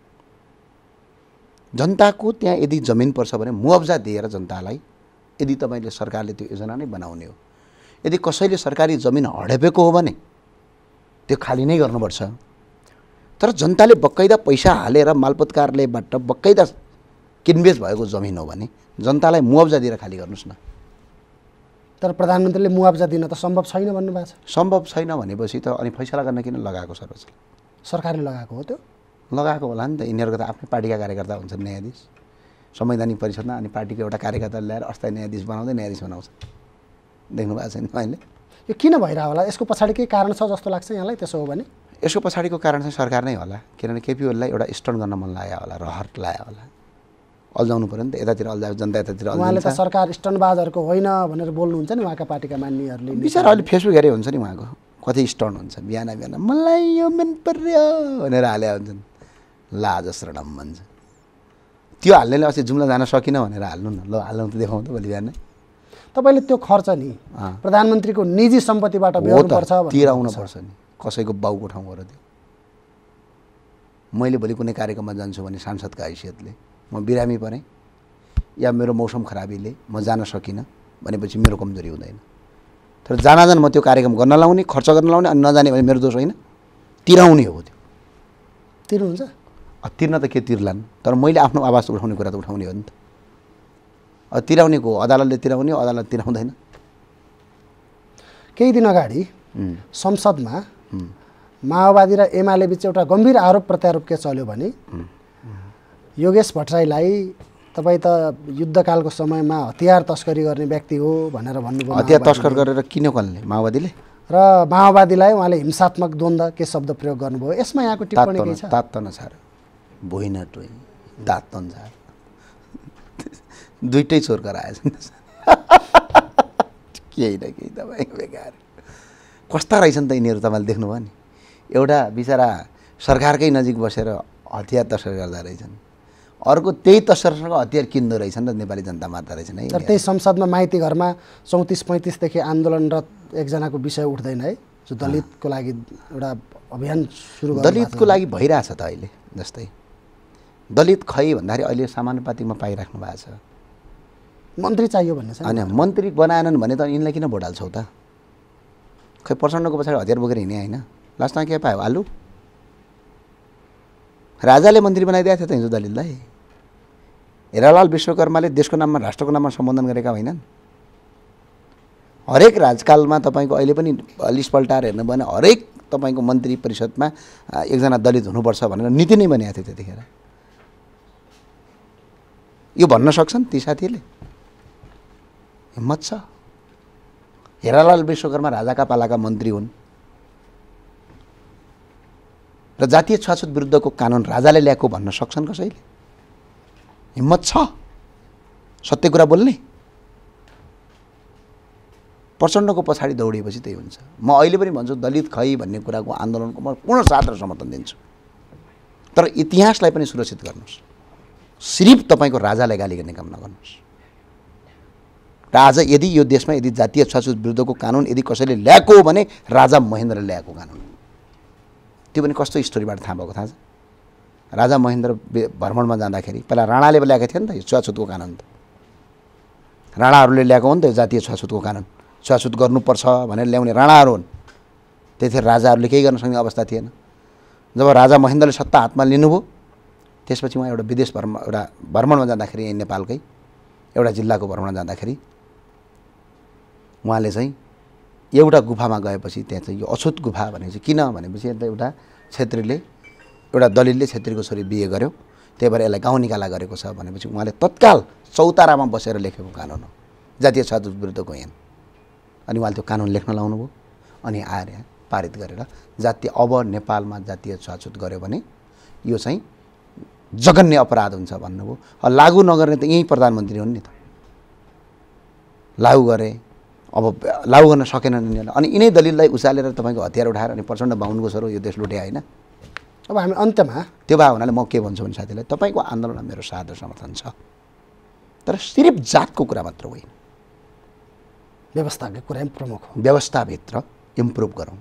Speaker 2: जनताको त्यहाँ यदि जमिन पर्छ भने मुआवजा दिएर जनतालाई, यदि तपाईँले सरकारले त्यो योजना नै बनाउने हो, यदि कसैले सरकारी जमिन हडेपेको हो भने त्यो खाली नै गर्नुपर्छ। तर जनताले बक्कैदा पैसा हालेर मालपोतकारलेबाट बक्कैदा किनबेच भएको जमिन हो भने जनतालाई मुआवजा दिएर खाली गर्नुहोस् न।
Speaker 1: तर प्रधानमन्त्रीले मुआवजा दिन त सम्भव छैन भन्नुभएको छ।
Speaker 2: सम्भव छैन भनेपछि त अनि फैसला गर्न किन लगाएको सर्वोच्चले?
Speaker 1: सरकारले लगाएको हो त्यो?
Speaker 2: लगाएको होला नि त। यिनीहरूको त आफ्नै पार्टीका कार्यकर्ता हुन्छन् न्यायाधीश, संवैधानिक परिषदमा, अनि पार्टीको एउटा कार्यकर्ताले ल्याएर अस्थायी न्यायाधीश बनाउँदै न्यायाधीश बनाउँछ। देख्नु भएको छैन अहिले?
Speaker 1: यो किन भइरहेको होला? यसको पछाडि केही कारण छ जस्तो लाग्छ यहाँलाई? त्यसो हो भने
Speaker 2: यसको पछाडिको कारण चाहिँ सरकार नै होला, किनभने केपी ओलीलाई एउटा स्टन्ट गर्न मन लाग्यो होला, रहर लाग्यो होला, अल्झाउनु पऱ्यो नि त। यतातिर अल्झायो जनता, यतातिर
Speaker 1: उहाँले त सरकार स्टन्टबाजहरूको होइन भनेर बोल्नुहुन्छ नि उहाँका पार्टीका मान्यहरूले।
Speaker 2: बिचरा अहिले फेसबुक हेरे हुन्छ नि उहाँको, कति स्टन्ट हुन्छ, बिहान बिहान मलाई यो मन पर्यो भनेर हाले हुन्छन्, लाज शरणम भन्छ। त्यो हाल्नेले अस्ति जुम्ला जान सकिन भनेर हाल्नु न, ल हाल्नु त देखाउँ त भोलि बिहान।
Speaker 1: तपाईँले त्यो खर्च नि प्रधानमन्त्रीको निजी सम्पत्तिबाट बेहोर्नुपर्छ,
Speaker 2: तिराउनु पर्छ नि, कसैको बाउको ठाउँ हो र त्यो। मैले भोलि कुनै कार्यक्रममा जान्छु भने सांसदका हैसियतले म बिरामी परेँ या मेरो मौसम खराबीले म जान सकिनँ भनेपछि मेरो कमजोरी हुँदैन। तर जानाजान म त्यो कार्यक्रम गर्न लाउने, खर्च गर्न लाउने, अनि नजाने भने मेरो दोष होइन, तिराउने हो त्यो।
Speaker 1: तिर्नुहुन्छ?
Speaker 2: तिर्न त के तिर्लान्, तर मैले आफ्नो आवाज उठाउने कुरा त उठाउने हो नि त। अब तिराउनेको अदालतले तिराउने हो, अदालत तिराउँदैन।
Speaker 1: केही दिन अगाडि संसदमा माओवादी र एमाले बिच एउटा गम्भीर आरोप प्रत्यारोप के चल्यो भने योगेश भट्टराईलाई तपाईँ त युद्धकालको समयमा हतियार तस्करी गर्ने व्यक्ति हो भनेर भन्नुभयो।
Speaker 2: हतियार तस्कर गरेर किन कसले? माओवादीले।
Speaker 1: र माओवादीलाई उहाँले हिंसात्मक द्वन्द्व के शब्द प्रयोग गर्नुभयो, यसमा यहाँको टिप्पणी के छ?
Speaker 2: तात नछार भुइँ टोइ दाँत तन्झार दुइटै चोर गराएछन् केही न केही तपाईँ बेकार। कस्ता रहेछन् त यिनीहरू, तपाईँले देख्नुभयो नि। एउटा बिचरा सरकारकै नजिक बसेर हतियार तस्करी गर्दा रहेछन्, अर्को त्यही तस्करसँग हतियार किन्दो रहेछन् र नेपाली जनता मार्दा रहेछन् है।
Speaker 1: तर त्यही संसदमा माइती घरमा चौतिस पैँतिसदेखि आन्दोलनरत एकजनाको विषय उठ्दैन है, जो दलितको लागि एउटा अभियान सुरु गर्नु?
Speaker 2: दलितको लागि भइरहेछ त अहिले। जस्तै दलित खै भन्दाखेरि अहिले समानुपातिकमा पाइराख्नु भएको छ।
Speaker 1: मन्त्री चाहियो भन्ने छ
Speaker 2: होइन, मन्त्री बनाएनन् भने त यिनलाई किन भोट हाल्छौ त? खै प्रचण्डको पछाडि हतियार बोकेर हिँडे होइन, लास्टमा के पायो? आलु। राजाले मन्त्री बनाइदिएको थियो त हिजो दलितलाई। हेरालाल विश्वकर्माले देशको नाममा राष्ट्रको नाममा सम्बोधन गरेका होइनन्। हरेक राजकालमा तपाईँको अहिले पनि लिस्ट पल्टाएर हेर्नु भने हरेक तपाईँको मन्त्री परिषदमा एकजना दलित हुनुपर्छ भनेर नीति नै बनाएको थियो त्यतिखेर। यो भन्न सक्छन् ती साथीहरूले? हिम्मत छ? हेरालाल विश्वकर्मा राजाका पालाका मन्त्री हुन् र जातीय छुवाछुत विरुद्धको कानुन राजाले ल्याएको भन्न सक्छन् कसैले? हिम्मत छ सत्य कुरा बोल्ने? प्रचण्डको पछाडि दौडिएपछि त्यही हुन्छ। म अहिले पनि भन्छु दलित खै भन्ने कुराको आन्दोलनको म पूर्ण साथ र समर्थन दिन्छु, तर इतिहासलाई पनि सुरक्षित गर्नुहोस्। सिर्फ तपाईँको राजालाई गाली गर्ने काम नगर्नुहोस्। र आज यदि यो देशमा यदि जातीय छुवाछुत विरुद्धको कानुन यदि कसैले ल्याएको हो भने राजा महेन्द्रले ल्याएको कानुन। त्यो पनि कस्तो स्टोरीबाट थाहा भएको थाहा छ? राजा महेन्द्र भ्रमणमा जाँदाखेरि पहिला राणाले ल्याएको थियो नि त यो छुवाछुतको कानुन। त राणाहरूले ल्याएको हो नि त यो जातीय छुवाछुतको कानुन। छुवाछुत गर्नुपर्छ भनेर ल्याउने राणाहरू हुन्। त्यतिखेर राजाहरूले केही गर्न सक्ने अवस्था थिएन। जब राजा महेन्द्रले सत्ता हातमा लिनुभयो त्यसपछि उहाँ एउटा विदेश भ्रमण एउटा भ्रमणमा जाँदाखेरि यही नेपालकै एउटा जिल्लाको भ्रमण जाँदाखेरि उहाँले चाहिँ एउटा गुफामा गएपछि त्यहाँ चाहिँ यो अछुत गुफा भनेपछि किन भनेपछि अन्त एउटा छेत्रीले एउटा दलितले छेत्रीको छोरी बिहे गर्यो त्यही भएर यसलाई गाउँ निकाला गरेको छ भनेपछि उहाँले तत्काल चौतारामा बसेर लेखेको कानुन हो जातीय छुवाछुत विरुद्धको ऐन। अनि उहाँले त्यो कानुन लेख्न लाउनुभयो अनि आएर यहाँ पारित गरेर जातीय अब नेपालमा जातीय छुवाछुत गर्यो भने यो चाहिँ जघन्य अपराध हुन्छ भन्नुभयो। लागू नगर्ने त यही प्रधानमन्त्री हुन् नि त, लागू गरे अब लागू गर्न सकेनन् अनि यिनै दलितलाई उचालेर तपाईँको हतियार उठाएर अनि प्रचण्ड बाहुनको छोरो यो देश लुटे होइन।
Speaker 1: अब हामी अन्त्यमा
Speaker 2: त्यो भए हुनाले म के भन्छु भने साथीलाई तपाईँको आन्दोलनमा मेरो साथ र समर्थन छ, तर सिर्फ जातको कुरा मात्र होइन,
Speaker 1: व्यवस्थाको कुरा प्रमुख हो।
Speaker 2: व्यवस्थाभित्र इम्प्रुभ गरौँ।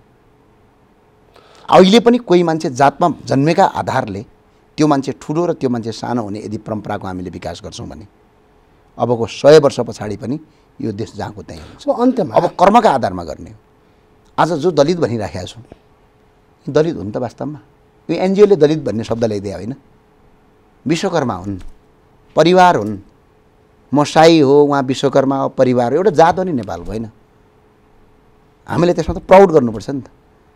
Speaker 2: अहिले पनि कोही मान्छे जातमा जन्मेका आधारले त्यो मान्छे ठुलो र त्यो मान्छे सानो हुने यदि परम्पराको हामीले विकास गर्छौँ भने अबको सय वर्ष पछाडि पनि यो देश जहाँको त्यहीँ हुन्छ।
Speaker 1: अब अन्त्यमा
Speaker 2: अब कर्मका आधारमा गर्ने हो। आज जो दलित भनिराखेका छौँ दलित हुन् त वास्तवमा, यो एनजिओले दलित भन्ने शब्द ल्याइदिए होइन, विश्वकर्मा हुन्, परिवार हुन्, म साई हो उहाँ विश्वकर्मा परिवार हो, एउटा जात हो नि नेपालको होइन। हामीले त्यसमा त प्राउड गर्नुपर्छ नि त।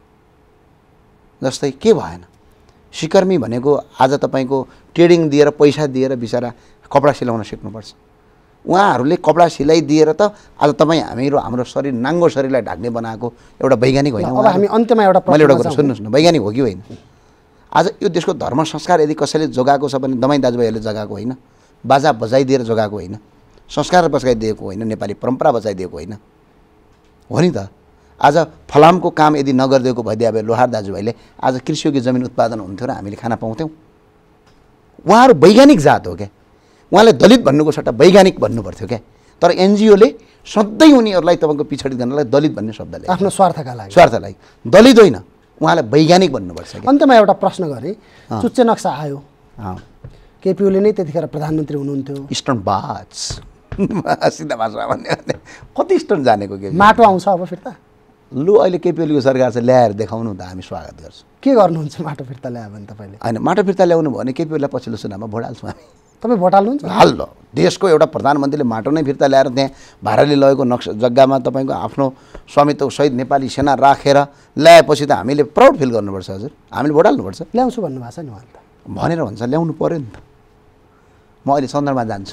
Speaker 2: जस्तै के भएन सिकर्मी भनेको आज तपाईँको ट्रेडिङ दिएर पैसा दिएर बिचरा कपडा सिलाउन सिक्नुपर्छ। उहाँहरूले कपडा सिलाइदिएर त आज तपाईँ हामीहरू हाम्रो शरीर नाङ्गो शरीरलाई ढाक्ने बनाएको एउटा वैज्ञानिक होइन।
Speaker 1: अब हामी अन्त्यमा एउटा
Speaker 2: मैले एउटा कुरा सुन्नुहोस् न, वैज्ञानिक हो कि होइन? आज यो देशको धर्म संस्कार यदि कसैले जोगाएको छ भने दमाई दाजुभाइहरूले जगाएको होइन, बाजा बजाइदिएर जोगाएको होइन, संस्कार बचाइदिएको होइन, नेपाली परम्परा बचाइदिएको होइन हो नि त। आज फलामको काम यदि नगरिदिएको भइदिए भए लोहार दाजुभाइले आज कृषियोग्य जमिन उत्पादन हुन्थ्यो र हामीले खाना पाउँथ्यौँ। उहाँहरू वैज्ञानिक जात हो क्या, उहाँले दलित भन्नुको सट्टा वैज्ञानिक भन्नु पर्थ्यो क्या। तर एनजिओले सधैँ उनीहरूलाई तपाईँको पछाडि गर्नलाई दलित भन्ने शब्दले
Speaker 1: आफ्नो स्वार्थका लागि
Speaker 2: स्वार्थलाई दलित होइन उहाँलाई वैज्ञानिक भन्नुपर्छ।
Speaker 1: अन्त्यमा एउटा प्रश्न गरेँ, चुच्चे नक्सा आयो,
Speaker 2: अँ
Speaker 1: केपी ओली नै त्यतिखेर प्रधानमन्त्री हुनुहुन्थ्यो,
Speaker 2: इस्टर्न बाज सिधा भाषा भन्ने कति इस्टर्न जानेको के
Speaker 1: माटो आउँछ अब फिर्ता?
Speaker 2: लु अहिले केपी ओलीको सरकार चाहिँ ल्याएर देखाउनु त हामी स्वागत गर्छौँ।
Speaker 1: के गर्नुहुन्छ माटो फिर्ता ल्यायो भने तपाईँले?
Speaker 2: होइन माटो फिर्ता ल्याउनु भयो भने केपी ओलीलाई पछिल्लो चुनावमा भोट हाल्छौँ हामी।
Speaker 1: तपाईँ भोट हाल्नुहुन्छ?
Speaker 2: हाल्लो। देशको एउटा प्रधानमन्त्रीले माटो नै फिर्ता ल्याएर त्यहाँ भारतले लगेको नक्सा जग्गामा तपाईँको आफ्नो स्वामित्व सहित नेपाली सेना राखेर ल्याएपछि त हामीले प्राउड फिल गर्नुपर्छ हजुर, हामीले भोट हाल्नुपर्छ।
Speaker 1: ल्याउँछु भन्नुभएको छ नि उहाँले त,
Speaker 2: भनेर भन्छ ल्याउनु पऱ्यो नि त। म अहिले चन्द्रमा जान्छु,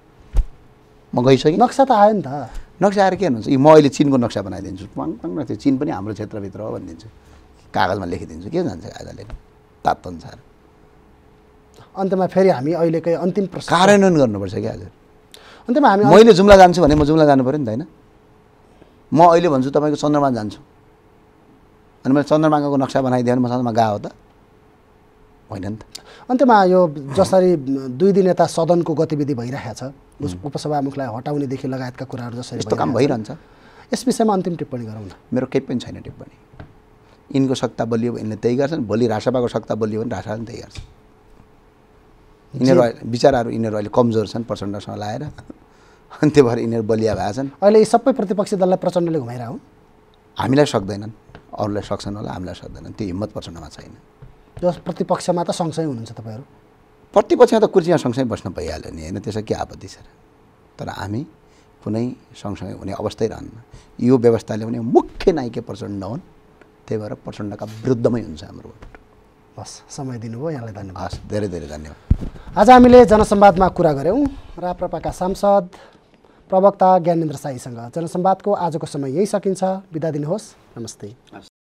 Speaker 2: म गइसकेँ,
Speaker 1: नक्सा त आयो नि त।
Speaker 2: नक्सा आएर के हुन्छ, म अहिले चिनको नक्सा बनाइदिन्छु, पाङ पाङ त्यो चिन पनि हाम्रो क्षेत्रभित्र हो भनिदिन्छु, कागजमा लेखिदिन्छु, के जान्छ कागज लेख्नु तातो अनुसार।
Speaker 1: अन्त्यमा फेरि हामी अहिलेकै अन्तिम प्रश्न
Speaker 2: कार्यान्वयन गर्नुपर्छ क्या हजुर।
Speaker 1: अन्त्यमा हामी
Speaker 2: मैले जुम्ला जान्छु भने म जुम्ला जानु पऱ्यो नि त होइन। म अहिले भन्छु तपाईँको चन्द्रमा जान्छु अनि मैले चन्द्रमाको नक्सा बनाइदिएँ भने म चन्द्रमा गएको त होइन नि त।
Speaker 1: अन्त्यमा यो जसरी दुई दिन यता सदनको गतिविधि भइरहेको छ, उपसभामुखलाई हटाउनेदेखि लगायतका कुराहरू जसरी
Speaker 2: यस्तो काम भइरहन्छ,
Speaker 1: यस विषयमा अन्तिम टिप्पणी गरौँ न।
Speaker 2: मेरो केही पनि छैन टिप्पणी। यिनको सत्ता बलियो यिनले त्यही गर्छन्, भोलि रासपाको सत्ता बलियो भने रासपाले पनि त्यही गर्छ। यिनीहरू विचाराहरू यिनीहरू अहिले कमजोर छन् प्रचण्डसँग लाएर, अनि त्यो भएर यिनीहरू बलिया भएका छन्।
Speaker 1: अहिले यी सबै प्रतिपक्षी दललाई प्रचण्डले घुमाइरह हुन्।
Speaker 2: हामीलाई सक्दैनन्, अरूलाई सक्छन् होला, हामीलाई सक्दैनन्, त्यो हिम्मत प्रचण्डमा छैन।
Speaker 1: जो प्रतिपक्षमा त सँगसँगै हुनुहुन्छ तपाईँहरू?
Speaker 2: प्रतिपक्षमा त कुर्सीमा सँगसँगै बस्न पाइहाल्यो नि होइन, त्यसमा के आपत्ति छ र? तर हामी कुनै सँगसँगै हुने अवस्थै रहन्न। यो व्यवस्थाले भने मुख्य नायिका प्रचण्ड हुन्, त्यही भएर प्रचण्डका विरुद्धमै हुन्छ हाम्रो भोट।
Speaker 1: हस्, समय दिनुभयो, यहाँलाई धन्यवाद।
Speaker 2: हस्, धेरै धेरै धन्यवाद।
Speaker 1: आज हामीले जनसंवादमा कुरा गऱ्यौँ राप्रपाका सांसद प्रवक्ता ज्ञानेन्द्र साईसँग। जनसंवादको आजको समय यही सकिन्छ। बिदा दिनुहोस्, नमस्ते।